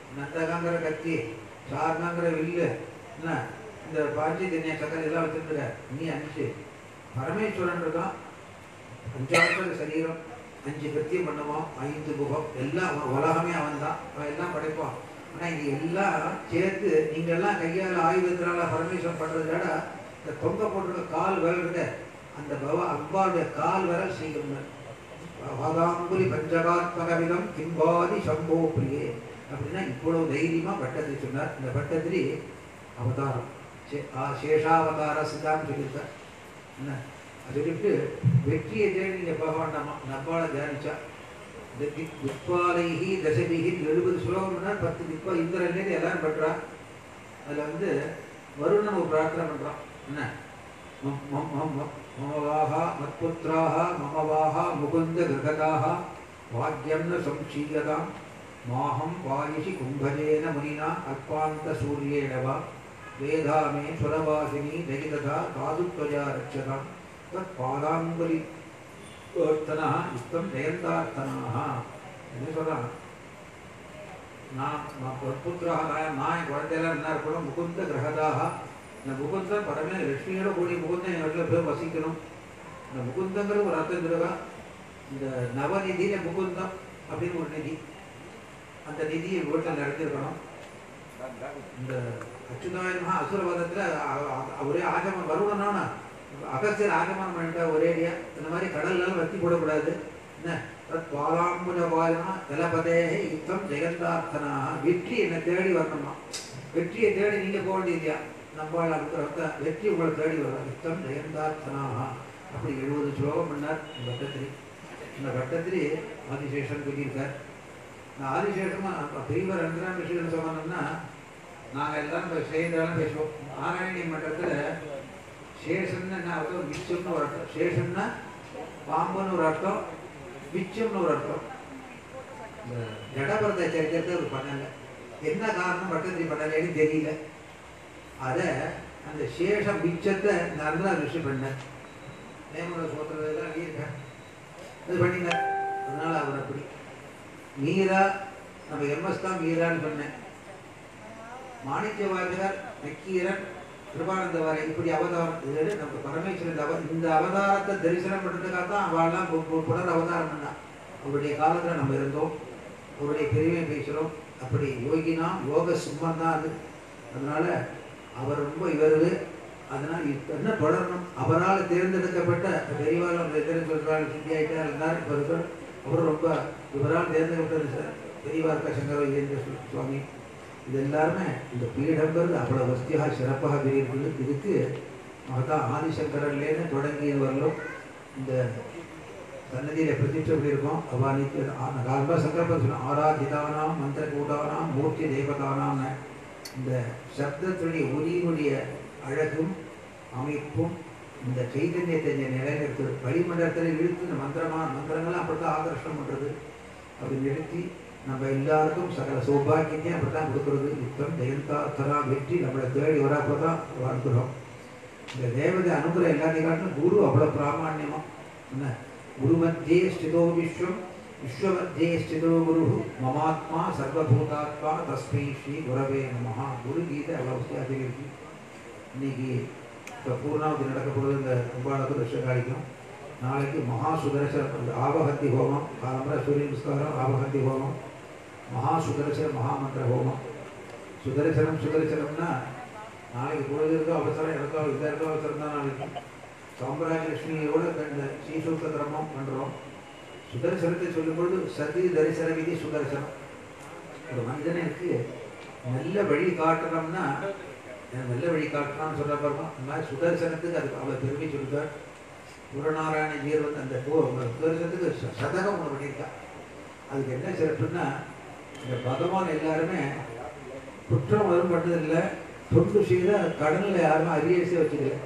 நந்தகாங்கிற கத்தி, சார்னாங்கிற வில்லு, என்ன இந்த பாஞ்சி தினிய சக்கரை எல்லாம் வச்சுருக்க. நீ அஞ்சு பரமேஸ்வரன் இருக்கான், அஞ்சாட்சர சரீரம், அஞ்சு கத்தியம் பண்ணுவான், ஐந்து முகம், எல்லாம் உலகமே அவன் தான், அவன் எல்லாம் படைப்பான். ஆனால் இது எல்லாம் சேர்த்து நீங்கள் எல்லாம் கையால் ஆயுதத்தினால பரமேஸ்வரன் பண்ணுறத விட இந்த தொங்க போட்டிருக்க கால் விரல் இருக்க அந்த பவ அம்பாவுடைய கால் விரல் செய்யணும். வாதாங்குலி பஞ்சகாத்மகவிதம் கிம்பாதி சம்போ பிரியே அப்படின்னா இவ்வளவு தைரியமாக பட்டத்திரி சொன்னார். இந்த பட்டத்திரி அவதாரம் சேஷாவதார சித்தான்னு சொல்லியிருக்கார். என்ன சொல்லிட்டு வெற்றியை தேடி நீங்கள் பகவான் நம்ம நப்பால தியானிச்சா திக்பாலைஹி தசபிஹி எழுபது ஸ்லோகம்னா பத்து திப்பா இந்திரன்லேருந்து எல்லாரும் பண்றா. அதில் வந்து வருணன் ஒரு பிரார்த்தனை பண்ணுறான். என்ன மமவாஹா மத்புத்ராஹா மமவாஹா முகுந்த கிரகதாக வாக்கியம் ந சம்சீயதாம் மாஹம் வாயிஷி கும்பஜேன முனினா அல்பாந்த சூரியேணவா வேதாமே சுரவாசினி தகிததா காதுத்வஜா ரட்சதாம் தத் பாதாங்குலி ஒருத்தனா யுத்தம் ஜெயந்தார்த்தனாக என்ன சொல்றான். நான் புத்திராக நான் நான் என் குழந்தையெல்லாம் என்ன இருக்கணும். முகுந்த கிரகதாக இந்த முகுந்தன் பரமே லட்சுமியோட கூடிய முகுந்தன் என் வீட்டில் போய் வசிக்கணும். இந்த முகுந்தங்கிறது ஒரு அர்த்தம் இருக்கா. இந்த நவநிதியில முகுந்தம் அப்படின்னு ஒரு நிதி, அந்த நிதி என் வீட்டில் நடத்திருக்கணும். இந்த அச்சுதாயமா அசுரவாதத்தில் ஒரே ஆகமம் வருவனா அகசியர் ஆகமனம் பண்ணிட்டா ஒரேடியா இந்த மாதிரி கடல்லாம் வத்தி போடக்கூடாது. என்ன பாலாம்புஜ பாலனா தலபதேக யுத்தம் ஜெகந்தார்த்தனாக வெற்றி என்னை தேடி வரணுமா. வெற்றியை தேடி நீங்க போக வேண்டியதியா நம்மளால் இருக்கிற வெற்றி உங்களை தேடி வரும். யுத்தம் ஜெகந்தார்த்தனாக அப்படி எழுபது ஸ்லோகம் பண்ணார் இந்த பட்டத்திரி. இந்த பட்டத்திரி ஆதிசேஷன் சொல்லியிருக்கார். நான் ஆதிசேஷமா பெரியவர் ரெண்டாம் விஷயம் சொன்னோம்னா நாங்கள் எல்லாரும் சேர்ந்தாலும் பேசுவோம். நாராயணி மன்றத்தில் சேஷன்னு என்ன அர்த்தம், மிச்சம்னு ஒரு அர்த்தம். சேஷன்னா பாம்புன்னு ஒரு அர்த்தம், மிச்சம்னு ஒரு அர்த்தம். இந்த ஜடபரத சரித்திரத்தை ஒரு பண்ணலை. என்ன காரணம் பட்டத்திரி பண்ணலைன்னு தெரியல. அதை அந்த சேஷம் மிச்சத்தை நல்லா ரிஷி பண்ணேன். நேமோட சோத்திரதான் எழுதியிருக்கேன், அது பண்ணிங்க. அதனால அவர் அப்படி மீரா நம்ம எம்எஸ் தான் மீரான்னு சொன்னேன். மாணிக்க வாசகர், நக்கீரன், கிருபானந்த வாரை இப்படி அவதாரம் இது நம்ம பரமேஸ்வரன் அவ இந்த அவதாரத்தை தரிசனம் பண்ணுறதுக்காக தான் அவள்லாம் புனர் அவதாரம் பண்ணா. அவருடைய காலத்தில் நம்ம இருந்தோம், அவருடைய பெருமையை பேசுகிறோம். அப்படி யோகினா யோக சும்மன் தான் அது. அதனால அவர் ரொம்ப இவரு. அதனால் என்ன தொடரணும். அவரால் தேர்ந்தெடுக்கப்பட்ட பெரியவாள் சொல்றாள் சித்தி ஆகிட்டா இருந்தார். இப்போ இருக்கிற அவர் ரொம்ப இவரால் தேர்ந்தெடுக்கப்பட்ட பெரியவா இருக்கா சங்கர விஜேந்திர சுவாமி. இது எல்லாருமே இந்த பீடங்கிறது அவ்வளோ வசதியாக சிறப்பாக இருக்குது. இதுக்கு மகதா ஆதிசங்கரன்லேருந்து தொடங்கியது வரலும் இந்த சன்னதியில் பிரதிஷ்டை பண்ணியிருக்கோம். அவானிக்கு காலமாக சங்கரப்பன் சொன்ன ஆராதிதானாம் மந்திர கூட்டானாம் மூர்த்தி தேவதானாம்னு இந்த சப்தத்துடைய ஒலியினுடைய அழகும் அமைப்பும் இந்த சைதன்யத்தை நிலைநிறுத்துது. வளிமண்டலத்தில் இழுத்து இந்த மந்திரமான மந்திரங்கள்லாம் அப்படித்தான் ஆகர்ஷணம் பண்ணுறது. அப்படி நிறுத்தி நம்ம எல்லாருக்கும் சகல சௌபாகியத்தையும் அப்படித்தான் கொடுக்குறது. யுத்தம் ஜெயந்தார்த்தனா வெற்றி நம்மளை தேடி வராப்போ தான் வாழ்க்கிறோம். இந்த தேவதை அனுகிரகம் எல்லாத்தையும் காட்டிலும் குரு அவ்வளோ பிராமணியமா. என்ன குரு மத்தியே ஸ்திதோ விஸ்வம் விஸ்வமத்தியே ஸ்திதோ குரு மமாத்மா சர்வபூதாத்மா தஸ்மை ஸ்ரீ குரவே நமஹா. குரு கீதை அவ்வளோ வசதியாக இருக்கு. இன்னைக்கு இப்போ பூர்ணாவதி நடக்க போகிறது இந்த கும்பாளுக்கு ரிஷகாலிக்கும். நாளைக்கு மகா சுதர்சன ஆபஹந்தி ஹோமம், காலம்பர சூரிய நமஸ்காரம், ஆபஹந்தி ஹோமம், மகா சுதர்சன மகாமந்திர ஹோமம். சுதர்சனம் சுதர்சனம்னா நாளைக்கு பொழுது இருக்கோ அவசரம், எனக்கோ இந்த இருக்கோ அவசரம் தான். நாளைக்கு சாம்ராஜ்ய லட்சுமியோட இந்த ஸ்ரீசூத்த கிரமம் பண்ணுறோம். சுதர்சனத்தை சொல்லும்பொழுது சதி தரிசன விதி சுதர்சனம். ஒரு மனிதனுக்கு நல்ல வழி காட்டணும்னா நல்ல வழி காட்டணும்னு சொல்ல பாருங்க. அந்த மாதிரி சுதர்சனத்துக்கு அதுக்கு அவ்வளோ பெருமை சொல்லிட்டார். புறநாராயண ஜீர் வந்து அந்த சுதர்சனத்துக்கு சதகம் ஒன்று பண்ணியிருக்கா. அதுக்கு என்ன சிறப்புன்னா இந்த பகவான் எல்லாருமே குற்றம் வரும் பண்ணதில்லை, தொண்டு செய்த கடனில் யாருமே அரியரிசே வச்சுக்கல.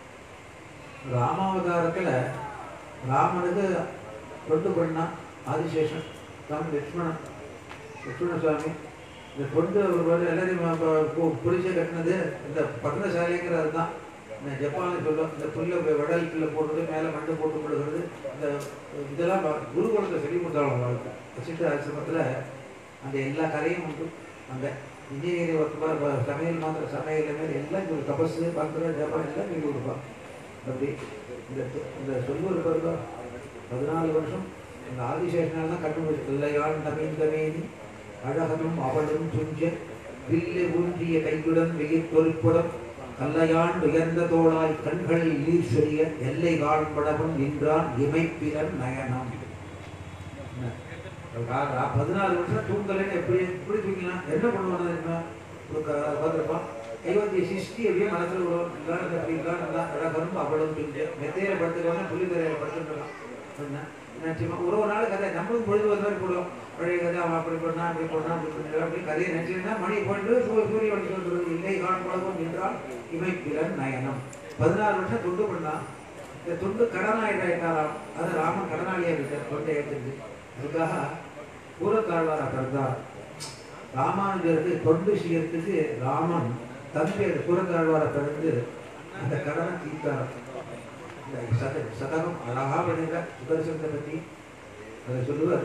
ராமாவதாரத்தில் ராமனுக்கு தொண்டு பண்ணான் ஆதிசேஷன், ராம லட்சுமணன் லட்சுமண சுவாமி. இந்த தொண்டு ஒரு எல்லாரையும் புரிசை கட்டினது இந்த பத்மசாலிங்கிறது தான். இந்த ஜப்பானில் சொல்லுவோம், இந்த புல்லை வடல் புல்லை போடுறது, மேலே மண்டை போட்டு கொடுக்குறது, இந்த இதெல்லாம் குருகுலத்தை சொல்லி கொடுத்தாலும் வாழ்க்கை வச்சுட்டு ஆசிரமத்தில் அந்த எல்லா கதையும் உண்டு. அங்கே இன்ஜினியரிங் ஒர்க் சமையல் மாத்திரம் சமையல் மாதிரி எல்லாம் ஒரு தபசு மந்திரம் ஜபம் எல்லாம் சொல்லி கொடுப்பான். அப்படி இந்த இந்த சொல்லூர் பிறகு பதினாலு வருஷம் இந்த ஆதிசேஷனால் தான் கண்டுபிடிச்சு இல்லையான் நவீந்தமேனி அழகனும் அவளும் துஞ்ச வில்லு ஊன்றிய கையுடன் வெயில் பொறுப்புடன் கல்லையான் உயர்ந்த தோளாய் கண்களில் நீர் சொரிய எல்லை காண்படவும் நின்றான் இமைப்பிலன் நயனம். பதினாலு வருஷம் தூங்கலைன்னு எப்படி எப்படி தூங்கினா என்ன பண்ணுவாங்க பார்த்துருப்பான். ஐவத்தி சிஷ்டி அப்படியே மனசில் விடுவோம். இல்லாத அப்படி இல்லாத அழகனும் அவளும் துஞ்ச மெத்தையில படுத்துக்கணும் புள்ளி தரையில படுத்துக்கலாம். நிச்சயமா ஒரு ஒரு நாள் கதை நம்மளும் பொழுது ஒரு மாதிரி போடுவோம். பழைய கதை அவன் அப்படி பண்ணா அப்படி பண்ணா அப்படி பண்ணா அப்படி கதையை நினைச்சுன்னா மணி போயிட்டு சூரிய வழி சொல்றது இல்லை காண்பளவும் என்றால் இமைப்பிலன் நயனம். பதினாறு வருஷம் துண்டு பண்ணான். இந்த துண்டு கடனாயிட்டாராம். அது ராமன் கடனாளியா இருக்க தொண்டை ஏற்றுது. அதுக்காக பூரத்தாழ்வாரா பிறந்தார். ராமானுஜருக்கு தொண்டு செய்யறதுக்கு ராமன் தம்பி அந்த பூரத்தாழ்வாரா பிறந்து அந்த கடனை தீர்த்தார். சத சதகம் அழகா பண்ணிருக்க சுதர்சனத்தை பற்றி அதை சொல்லுவார்.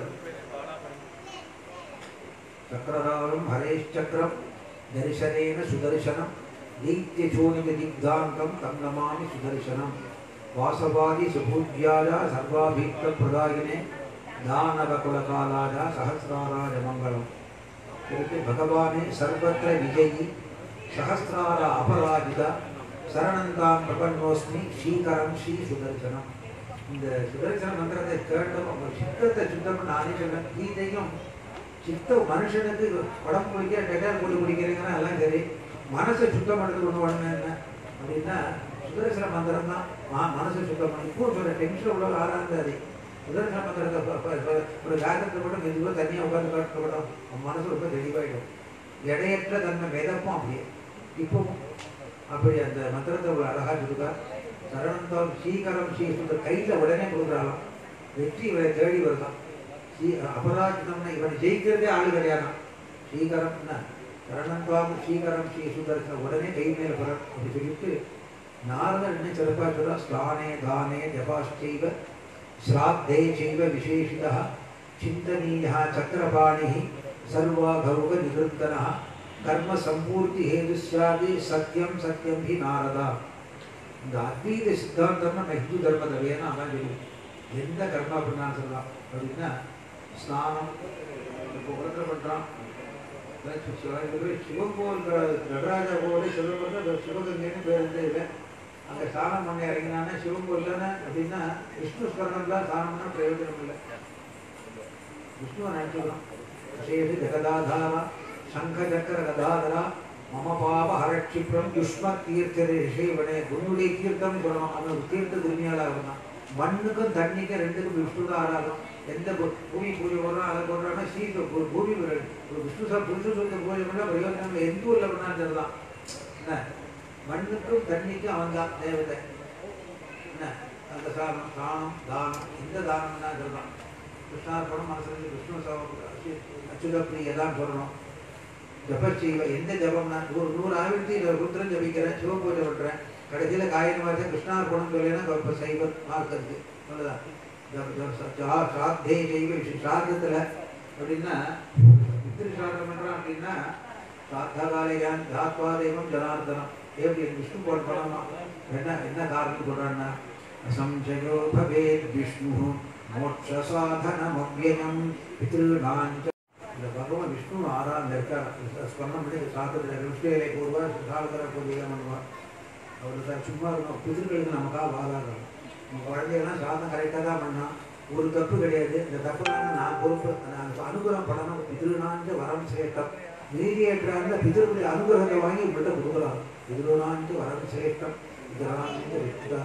சக்கரதாரம் ஹரேஷ் தரிசனேன சுதர்சனம் தீத்திய சோனிக திக்தாங்கம் தம் நமாமி சுதர்சனம் வாசவாதி சுபூஜ்யாயா சர்வாபீத்த பிரதாயினே தானவ குலகாலாயா சஹஸ்ராராஜ மங்களம். பகவானே சர்வத்திர விஜயி சஹஸ்ரார அபராஜிதா சரணந்தாம் பிரபன்னோஸ்மி ஸ்ரீகரம் ஸ்ரீ சுதர்சனம். இந்த சுதர்சன மந்திரத்தை கேட்டோம். அவங்க சித்தத்தை சுத்தம் நானே சொன்னேன். கீதையும் சித்த மனுஷனுக்கு உடம்பு குடிக்கிற டெட்டால் போட்டு குடிக்கிறீங்கன்னா எல்லாம் சரி, மனசை சுத்தம் பண்ணுறது ஒன்று ஒன்று என்ன அப்படின்னா சுதர்சன மந்திரம் தான். மனசை சுத்தம் பண்ணி இப்போ சொல்ற டென்ஷன் உள்ள ஆறாந்தாது சுதர்சன மந்திரத்தை ஒரு காகத்தை கூட மெதுவாக தனியாக உட்காந்து காட்டப்படும். மனசு ரொம்ப தெளிவாயிடும். எடையற்ற தன்மை வேதப்பும் அப்படியே இப்பவும் அப்படி அந்த மந்திரத்தை ஒரு அழகா கொடுக்கா. சரணந்தாம் ஸ்ரீகரம் ஸ்ரீ சுந்தர் கையில் உடனே கொடுக்குறாளாம். வெற்றி இவரை தேடி வருதான். ஸ்ரீ அபராஜிதம்னா இவனை ஜெயிக்கிறதே ஆளு கிடையாதான். ஸ்ரீகரம்னா சரணந்தாம் ஸ்ரீகரம் ஸ்ரீ சுந்தர் உடனே கை மேல பரம் அப்படி சொல்லிட்டு நாரதர் என்ன சிறப்பா சொல்றா. ஸ்நானே தானே ஜபாஷ்சைவ ஸ்ராத்தே செய்வ விசேஷிதா சிந்தனீயா சக்கரபாணி சர்வா கௌக நிருத்தனா கர்ம சம்பூர்த்தி ஹேது சாதி சத்தியம் சத்தியம் ஹி நாரதா. இந்த அத்வைத சித்தாந்தம் நம்ம ஹிந்து தர்மத்தை வேணும். அதான் சொல்லுவோம். எந்த கர்மா பண்ணான்னு சொல்லலாம் அப்படின்னா ஸ்நானம் இப்போ உலகத்தில் பண்ணுறான். சிவங்கோல் நடராஜா கோவிலே சொல்லும்போது சிவகங்கைன்னு பேர் வந்து இல்லை. அங்கே ஸ்நானம் பண்ண இறங்கினானே சிவங்கோல் தானே அப்படின்னா விஷ்ணு ஸ்மரணம் தான் ஸ்நானம்னா பிரயோஜனம் இல்லை. விஷ்ணுவை நினைச்சுக்கலாம். சேது ஜெகதாதாரா சங்க சக்கர கதாதரா மம பாப ஹரட்சிப்ரம் யுஷ்ம தீர்த்தரே ரிஷேவனே. உன்னுடைய தீர்த்தம் சொல்லணும். அவன் தீர்த்த துணியாளாக இருந்தான். மண்ணுக்கும் தண்ணிக்கும் ரெண்டுக்கும் விஷ்ணு தான் ஆராதம். எந்த பூமி பூஜை போடுறான் அதை போடுறான்னா சீத ஒரு பூமி ஒரு விஷ்ணு சார் புருஷ சொந்த பூஜை பண்ணால் பிரயோஜனம் எந்த ஊரில் பண்ணான்னு சொல்லலாம். என்ன மண்ணுக்கும் தண்ணிக்கும் அவன் தான் தேவதை. என்ன அந்த சாணம் சாணம் தானம் எந்த தானம்னா சொல்லலாம். கிருஷ்ணார்பணம் மனசுல விஷ்ணு அச்சுதப்பிரி எல்லாம் சொல்லணும். ஜபச்செய்வ எந்த ஜபம்னா ஒரு நூறு ஆயிரத்தி ருத்ரன் ஜபிக்கிறேன் சிவ பூஜை பண்ணுறேன் கடைசியில் காயின மாதிரி கிருஷ்ணார்பணம் சொல்லினா இப்போ சைவ மார்க் இருக்கு அவ்வளோதான். சாத்தே செய்வ சாதத்தில் அப்படின்னா பித்திரு சாதம் பண்ணுறான் அப்படின்னா சாத்தாலயான் தாத்வா தெய்வம் ஜனார்தனம் எப்படி விஷ்ணு போட படமா என்ன என்ன காரணம் சொல்கிறான்னா அசம்சயோ பவேத் விஷ்ணு மோட்ச சாதனம் அவ்யயம் பித்ருநாஞ்ச. இந்த பகவான் விஷ்ணு ஆறாம் இருக்கார். ஸ்மரணம் பண்ணி சாத்திரத்தில் விஷ்ணுகளை போடுவார். சாதனை பூஜைலாம் பண்ணுவார். அவர் சார் சும்மா இருக்கும். பிதிர்களுக்கு நமக்காக வாதாடுறோம். நம்ம குழந்தைகள்லாம் சாதம் கரெக்டாக தான் பண்ணால் ஒரு தப்பு கிடையாது. இந்த தப்புனாங்க நான் பொறுப்பு நான் அனுகிரகம் பண்ணணும். பிதிருநாஞ்ச வரம் சிரேஷ்டம். நீதியேற்றாங்க பிதிருடைய அனுகிரகத்தை வாங்கி உங்கள்கிட்ட கொடுக்குறாங்க. பிதிருநாஞ்ச வரம் சிரேஷ்டம் பிதிருநாஞ்ச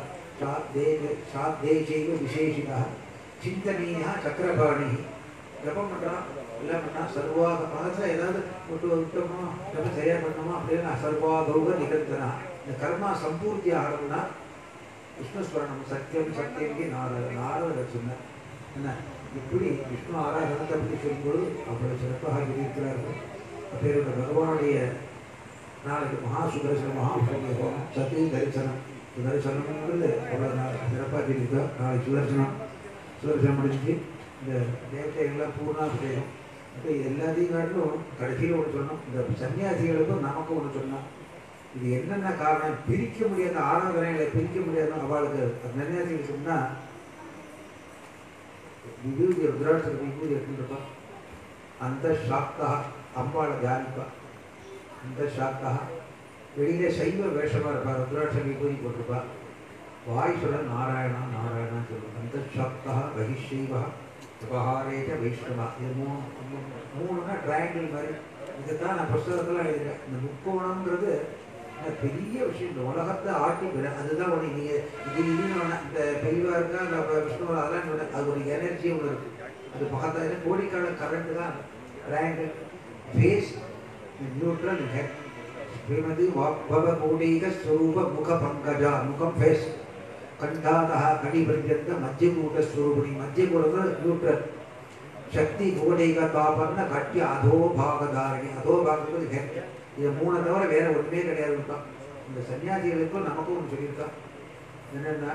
சாத்தே செய்வ விசேஷிதா சிந்தனீயா சக்கரபாணி. ஜபம் பண்ணுறான் எல்லாம் பண்ணால் சர்வாக மனசில் ஏதாவது விட்டு விட்டோமோ ஜபம் சரியாக பண்ணோமோ அப்படின்னு சர்வாகௌக நிகழ்த்தனா. இந்த கர்மா சம்பூர்த்தி ஆகணும்னா விஷ்ணுஸ்மரணம் சத்தியம் சத்தியங்கி நாரத நாரதர் சொன்னார். என்ன இப்படி விஷ்ணு ஆராதனத்தை பற்றி சொல்லும்போது அவ்வளவு சிறப்பாக இருக்கிறார்கள். அப்பேருடைய பகவானுடைய நாளைக்கு மகா சுதர்சன மகா ஹோமம் சத்திய தரிசனம் சுதர்சனம்ன்றது அவ்வளோ நாள் சிறப்பாக இருக்கா. நாளைக்கு சுதர்சனம் சுதர்சனம் முடிஞ்சு இந்த தேவதைகள்லாம் பூர்ணாபிஷேகம் அப்போ இது எல்லாத்தையும் காட்டிலும் கடைசியில் ஒன்று சொன்னோம், இந்த சன்னியாசிகளுக்கும் நமக்கும் ஒன்று சொன்னோம். இது என்னென்ன காரணம், பிரிக்க முடியாத ஆராதனைகளை பிரிக்க முடியாத அவளுக்கு சன்னியாசிகள் சொன்னால் விபூதி ருத்ராட்சர் விபூதி எடுத்துருப்பா, அந்த சாக்தா அம்பாளை தியானிப்பா, அந்த சாக்தா வெளியில சைவ வேஷமாக இருப்பா, ருத்ராட்ச விபூதி போட்டிருப்பா, வாய் சொல்ல நாராயணா நாராயணா சொல்லுவோம். அந்த சாக்தா பகிஷைவா விவகாரேஜ வைஷ்ணவா. இது மூணு மூணுன்னா ட்ரையாங்கிள் மாதிரி. இதுதான் நான் புஸ்தகத்தில் எழுதுகிறேன். இந்த முக்கோணம்ங்கிறது பெரிய விஷயம், இந்த உலகத்தை ஆட்டி விட. அதுதான் ஒன்று நீங்கள் இது இல்லைன்னு இந்த பெரியவா இருக்கா இல்லை விஷ்ணுவா அதெல்லாம் அது ஒரு எனர்ஜி ஒன்று இருக்குது. அது பார்த்தா கோடிக்கான கரண்ட் தான் ட்ரையாங்கிள். ஃபேஸ் நியூட்ரல் ஹெட் ஸ்ரீமதி வாக்பவ கோடிக ஸ்வரூப முக பங்கஜா. முகம் ஃபேஸ் கண்டாதா கடி பர்யந்த மத்தியகூட ஸ்வரூபிணி. மத்தியகூடம் நியூட்ரல். சக்தி கோடைக தாபன்ன கட்டி அதோ பாகதாரணி. அதோ பாகத்துக்கு ஹெட். இது மூணை தவிர வேற ஒன்றுமே கிடையாது. இருக்கான் இந்த சன்னியாசிகளுக்கும் நமக்கும் ஒன்று சொல்லியிருக்கான். என்னென்னா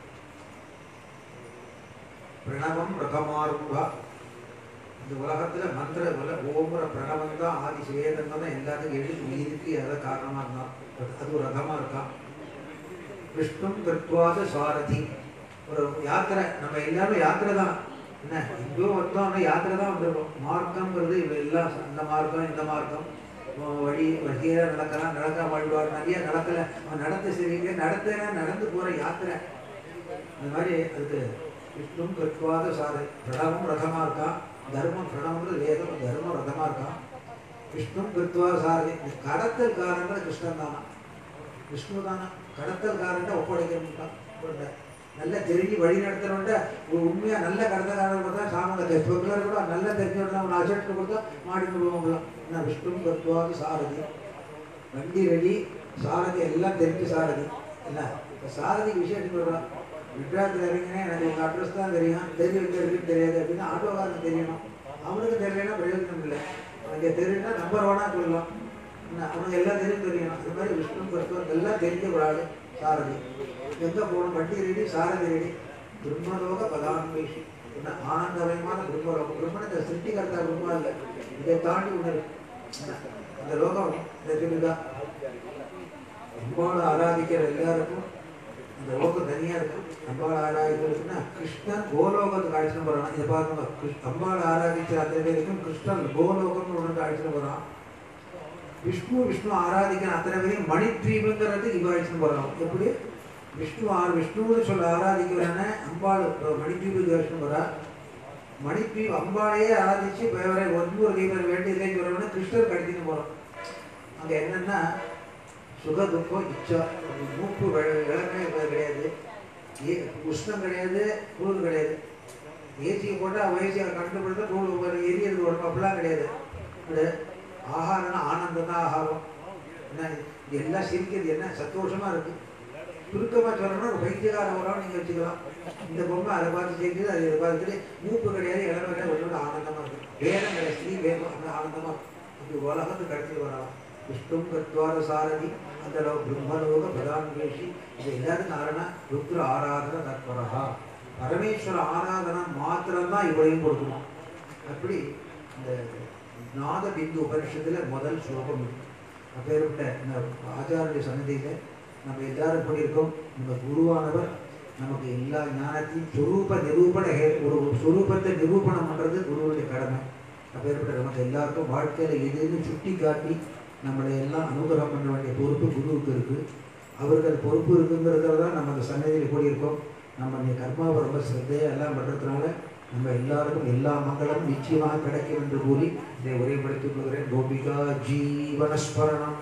பிரணவம் பிரதமாரும்பா. இந்த உலகத்தில் மந்திர உல ஓமுற பிரணவம் தான் ஆதி சுவேதம் தான் எல்லாத்துக்கும் எழுதி உயிருக்கு எதை காரணமாக இருந்தான். அது ஒரு ரகமாக இருக்கான். விஷ்ணும் கிருத்வாத சாரதி. ஒரு யாத்திரை, நம்ம எல்லாரும் யாத்திரை தான். என்ன எங்கேயோ வந்தோம் யாத்திரை தான் வந்துருக்கோம். மார்க்கம்ங்கிறது இவ எல்லாம் அந்த மார்க்கம் இந்த மார்க்கம் வழி வழியாக நடக்கலாம், நடக்க வாழ்வார் நிறைய நடக்கலை. அவன் நடத்த சரிங்க நடத்த நடந்து போகிற யாத்திரை. அந்த மாதிரி அதுக்கு விஷ்ணும் கிருத்வாத சாரதி. பிரணவம் ரதமாக இருக்கான். தர்மம் பிரணவங்கிறது வேதம், தர்மம் ரதமாக இருக்கான். விஷ்ணும் கிருத்வாத சாரதி. கடத்தல் காரங்கள் கிருஷ்ணன் தானா, விஷ்ணு தானா. கடத்தல் காரன்ட்ட ஒப்படைக்கணும். நல்ல தெரிஞ்சு வழி நடத்துறவன்ட்ட ஒரு உண்மையாக நல்ல கடத்தக்காரன் கொடுத்தா சாமங்க ஸ்பெகுலர் கூட நல்லா தெரிஞ்சவன் அவனை அசட்டு கொடுத்தா மாடிட்டு போவாங்களாம். என்ன விஷ்ணு கத்துவாது சாரதி. வண்டி ரெடி சாரதி எல்லாம் தெரிஞ்சு சாரதி. என்ன இப்போ சாரதி விஷயத்துக்கு வருவான். விட்ராத்தில் இறங்கினே எனக்கு உங்கள் அட்ரஸ் தான் தெரியும், தெரியும் எங்கே இருக்குன்னு தெரியாது அப்படின்னு ஆட்டோக்காரனுக்கு தெரியணும். அவனுக்கு தெரியலைன்னா பிரயோஜனம் இல்லை. அவனுக்கு தெரியும்னா நம்பர் ஒன்னாக சொல்லலாம். என்ன அவனுக்கு எல்லாம் தெரியும் தெரியணும். அது மாதிரி விஷ்ணு கத்துவம் எல்லாம் தெரிஞ்ச ஒரு ஆள் சாரதி. எங்கே போகணும், வண்டி ரெடி சாரதி ரெடி. பிரம்மலோக பதான்மேஷி. என்ன ஆனந்தமயமான பிரம்மலோகம். பிரம்மனை சிருஷ்டிகர்த்தா பிரம்மா இல்லை, இதை தாண்டி உணரு. அந்த லோகம் இந்த சொல்லுதா அம்பாளை ஆராதிக்கிற எல்லாருக்கும் அந்த லோகம் தனியாக இருக்கும். அம்பாளை ஆராதிக்கிறதுக்குன்னா கிருஷ்ணன் கோலோகத்துக்கு அழைச்சிட்டு போகிறான். இதை பார்க்கணும், கிருஷ்ண அம்பாளை ஆராதிக்கிற அத்தனை பேருக்கும் கிருஷ்ணன் கோலோகம்னு ஒன்று அழைச்சிட்டு போகிறான். விஷ்ணு விஷ்ணு ஆராதிக்கிற அத்தனை பேரையும் மணித்வீபுங்கிறது இவ அழைச்சிட்டு போகிறான். எப்படி விஷ்ணு ஆ விஷ்ணுன்னு சொல்ல ஆராதிக்கிறான அம்பாள் மணித்வீபுக்கு அழைச்சிட்டு போகிறா. மணித்வீப் அம்பாளையே ஆராதிச்சு வேற ஒன்பது கைவர் வேண்டியதுன்னு சொல்கிறவன கிருஷ்ணர் கடத்தின்னு போகிறோம். அங்கே என்னென்னா சுக துக்கம் இச்சா. மூப்பு விளக்கமே கிடையாது, ஏ உஷ்ணம் கிடையாது, குளிர் கிடையாது. ஏசியை போட்டால் வயசியை கண்டுபிடித்தா குளிர் எரியது வரும், அப்படிலாம் கிடையாது. அது ஆகாரம்னா ஆனந்தம் தான் ஆகாரம். என்ன இது எல்லாம் சிரிக்கிறது என்ன சந்தோஷமாக இருக்குது. சுருக்கமாக சொல்லணும்னா ஒரு பைத்தியகார உரம் நீங்கள் வச்சுக்கலாம். இந்த பொம்மை அதை பார்த்து சேர்க்குது, அது இதை பார்த்துட்டு மூப்பு கிடையாது, இடம் கிடையாது, ஒன்றோட ஆனந்தமாக இருக்குது. வேதம் கிடையாது, ஸ்ரீ வேதம் அந்த ஆனந்தமாக இருக்கும். அப்படி உலகத்துக்கு கடத்தி வரலாம். விஷ்ணும் கத்வார சாரதி அந்த பிரம்மலோக பிரதான்வேஷி. இது எல்லாத்துக்கும் காரணம் ருத்ர ஆராதன தற்பரகா. பரமேஸ்வர ஆராதனை மாத்திரம்தான் இவளையும் கொடுக்கணும். அப்படி இந்த நாத பிந்து உபனிஷத்தில் முதல் ஸ்லோகம் இருக்கு. அப்பேற்பட்ட இந்த ஆச்சாரிய சன்னதியில் நம்ம எல்லாரும் பண்ணியிருக்கோம். நம்ம குருவானவர் நமக்கு எல்லா ஞானத்தையும் சொரூப நிரூபண ஒரு சொரூபத்தை நிரூபணம் பண்ணுறது குருவுடைய கடமை. அப்பேற்பட்ட நமக்கு எல்லாருக்கும் வாழ்க்கையில் எதுன்னு சுட்டி காட்டி நம்மளை எல்லாம் அனுகிரகம் பண்ண வேண்டிய பொறுப்பு குருவுக்கு இருக்குது. அவருக்கு அது பொறுப்பு இருக்குங்கிறத தான் நம்ம அந்த சன்னதியில் கூடியிருக்கோம். நம்ம இந்த கர்மாவை ரொம்ப சிரத்தையாக எல்லாம் பண்ணுறதுனால நம்ம எல்லாருக்கும் எல்லா மக்களும் நிச்சயமாக கிடைக்கும் என்று கூறி இதை உரைப்படுத்திக் கொள்கிறேன். கோபிகா ஜீவனஸ்மரணம்.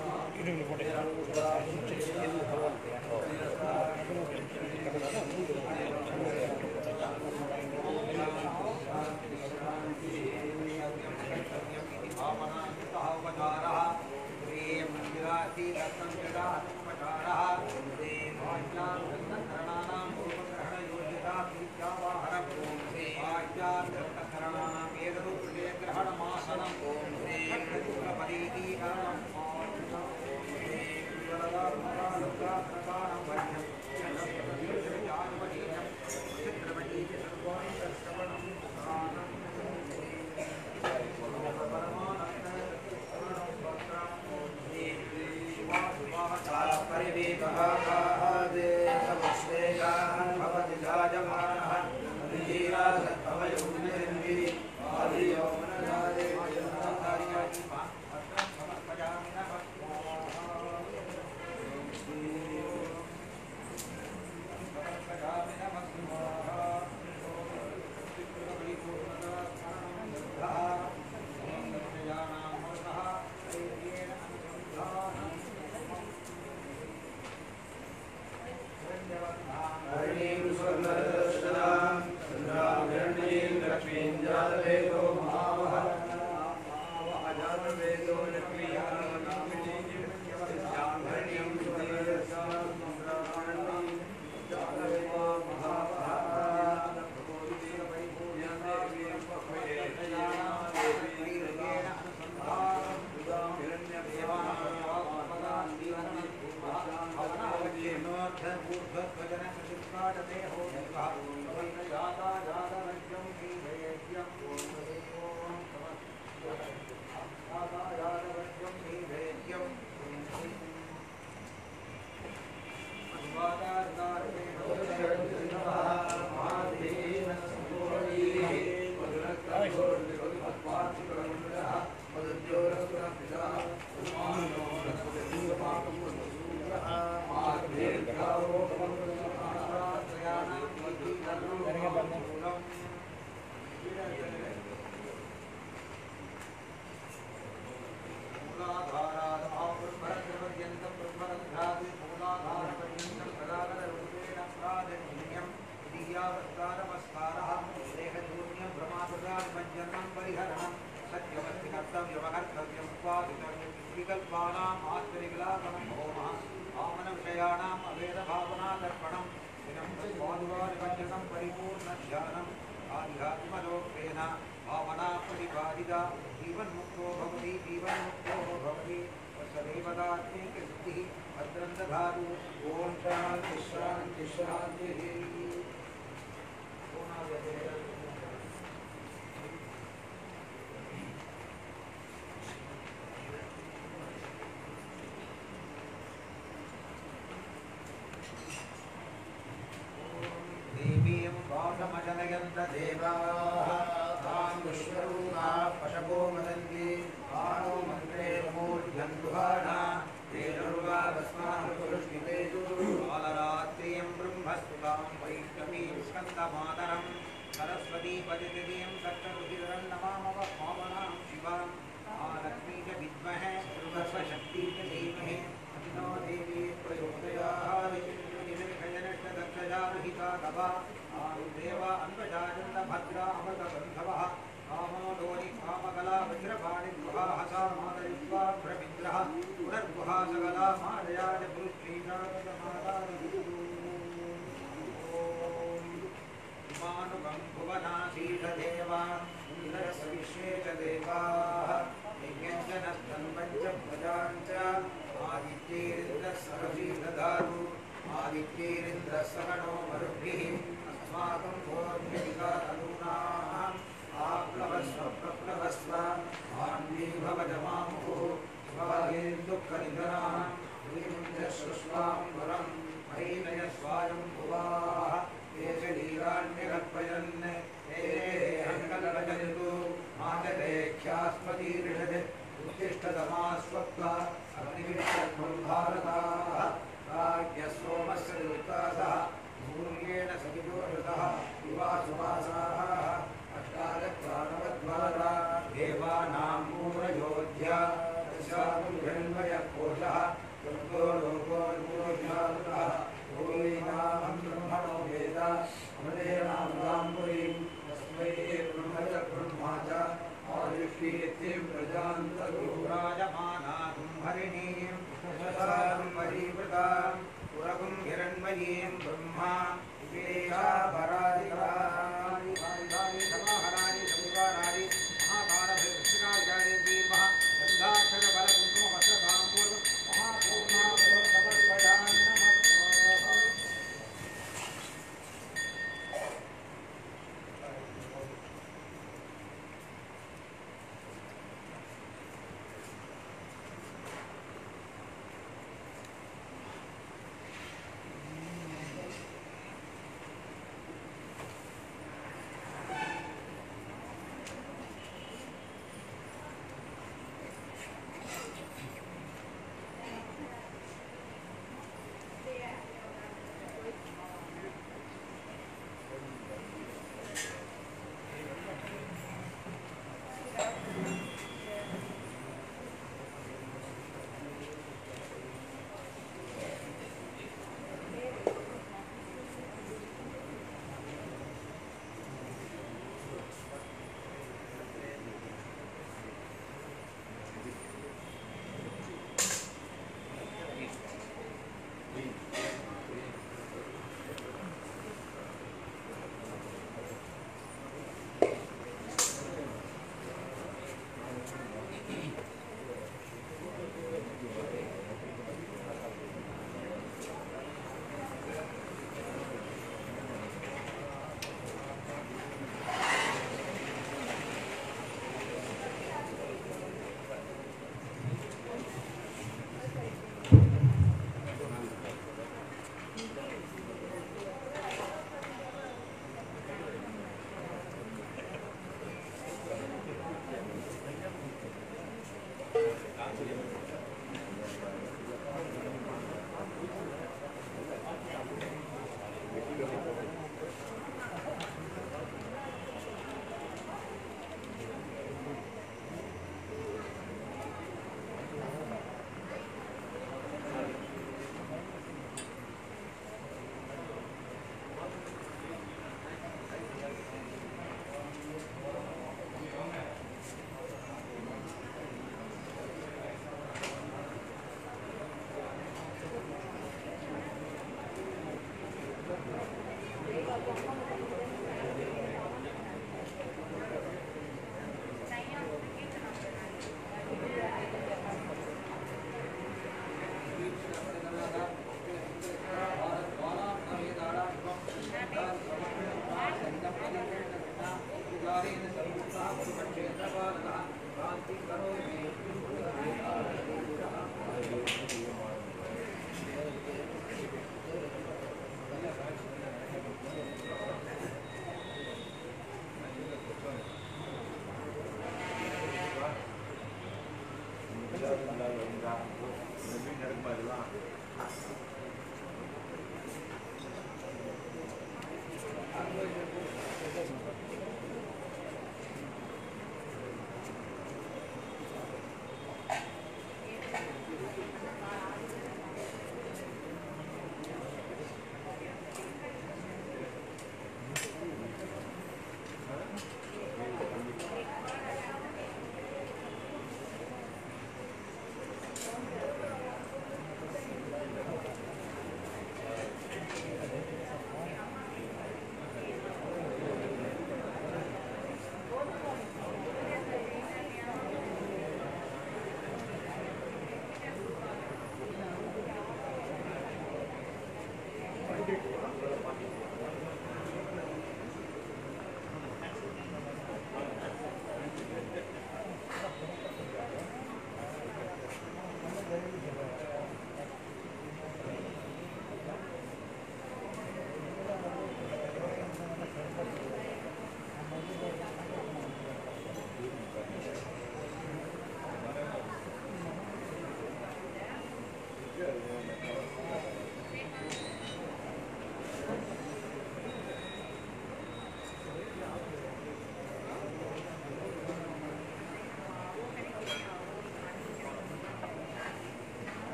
இது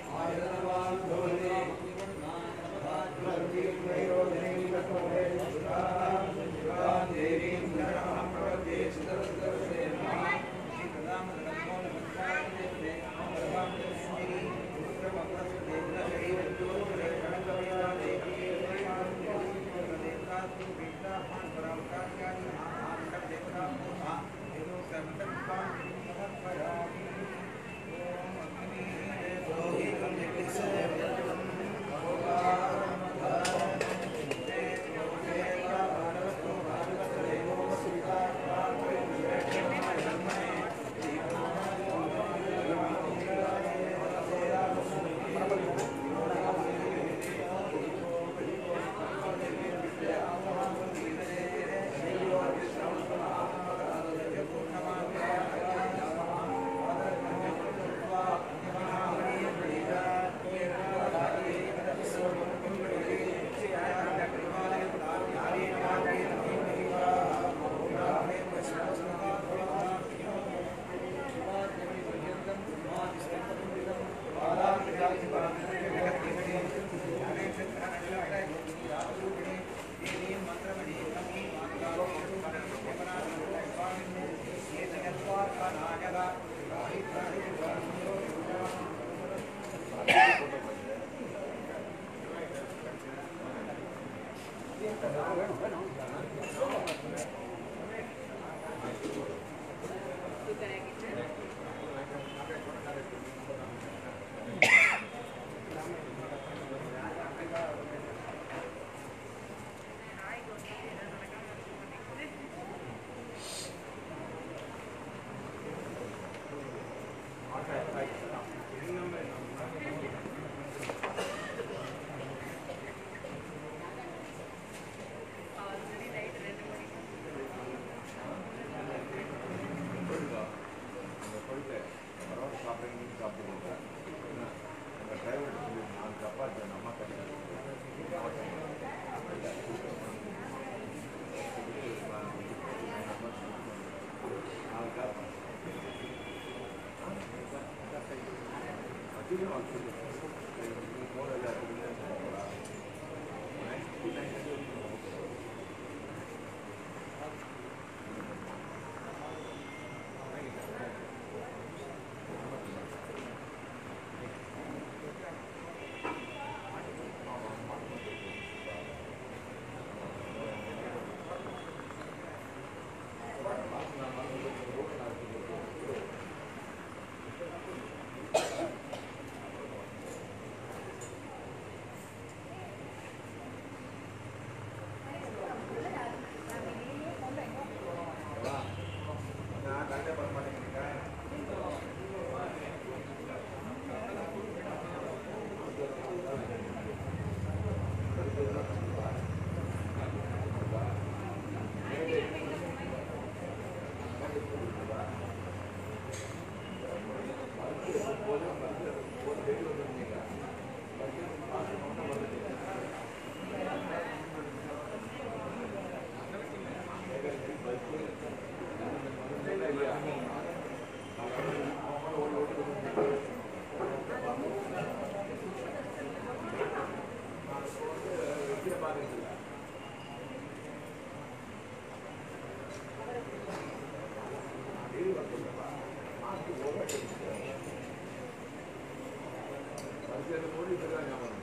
Gracias.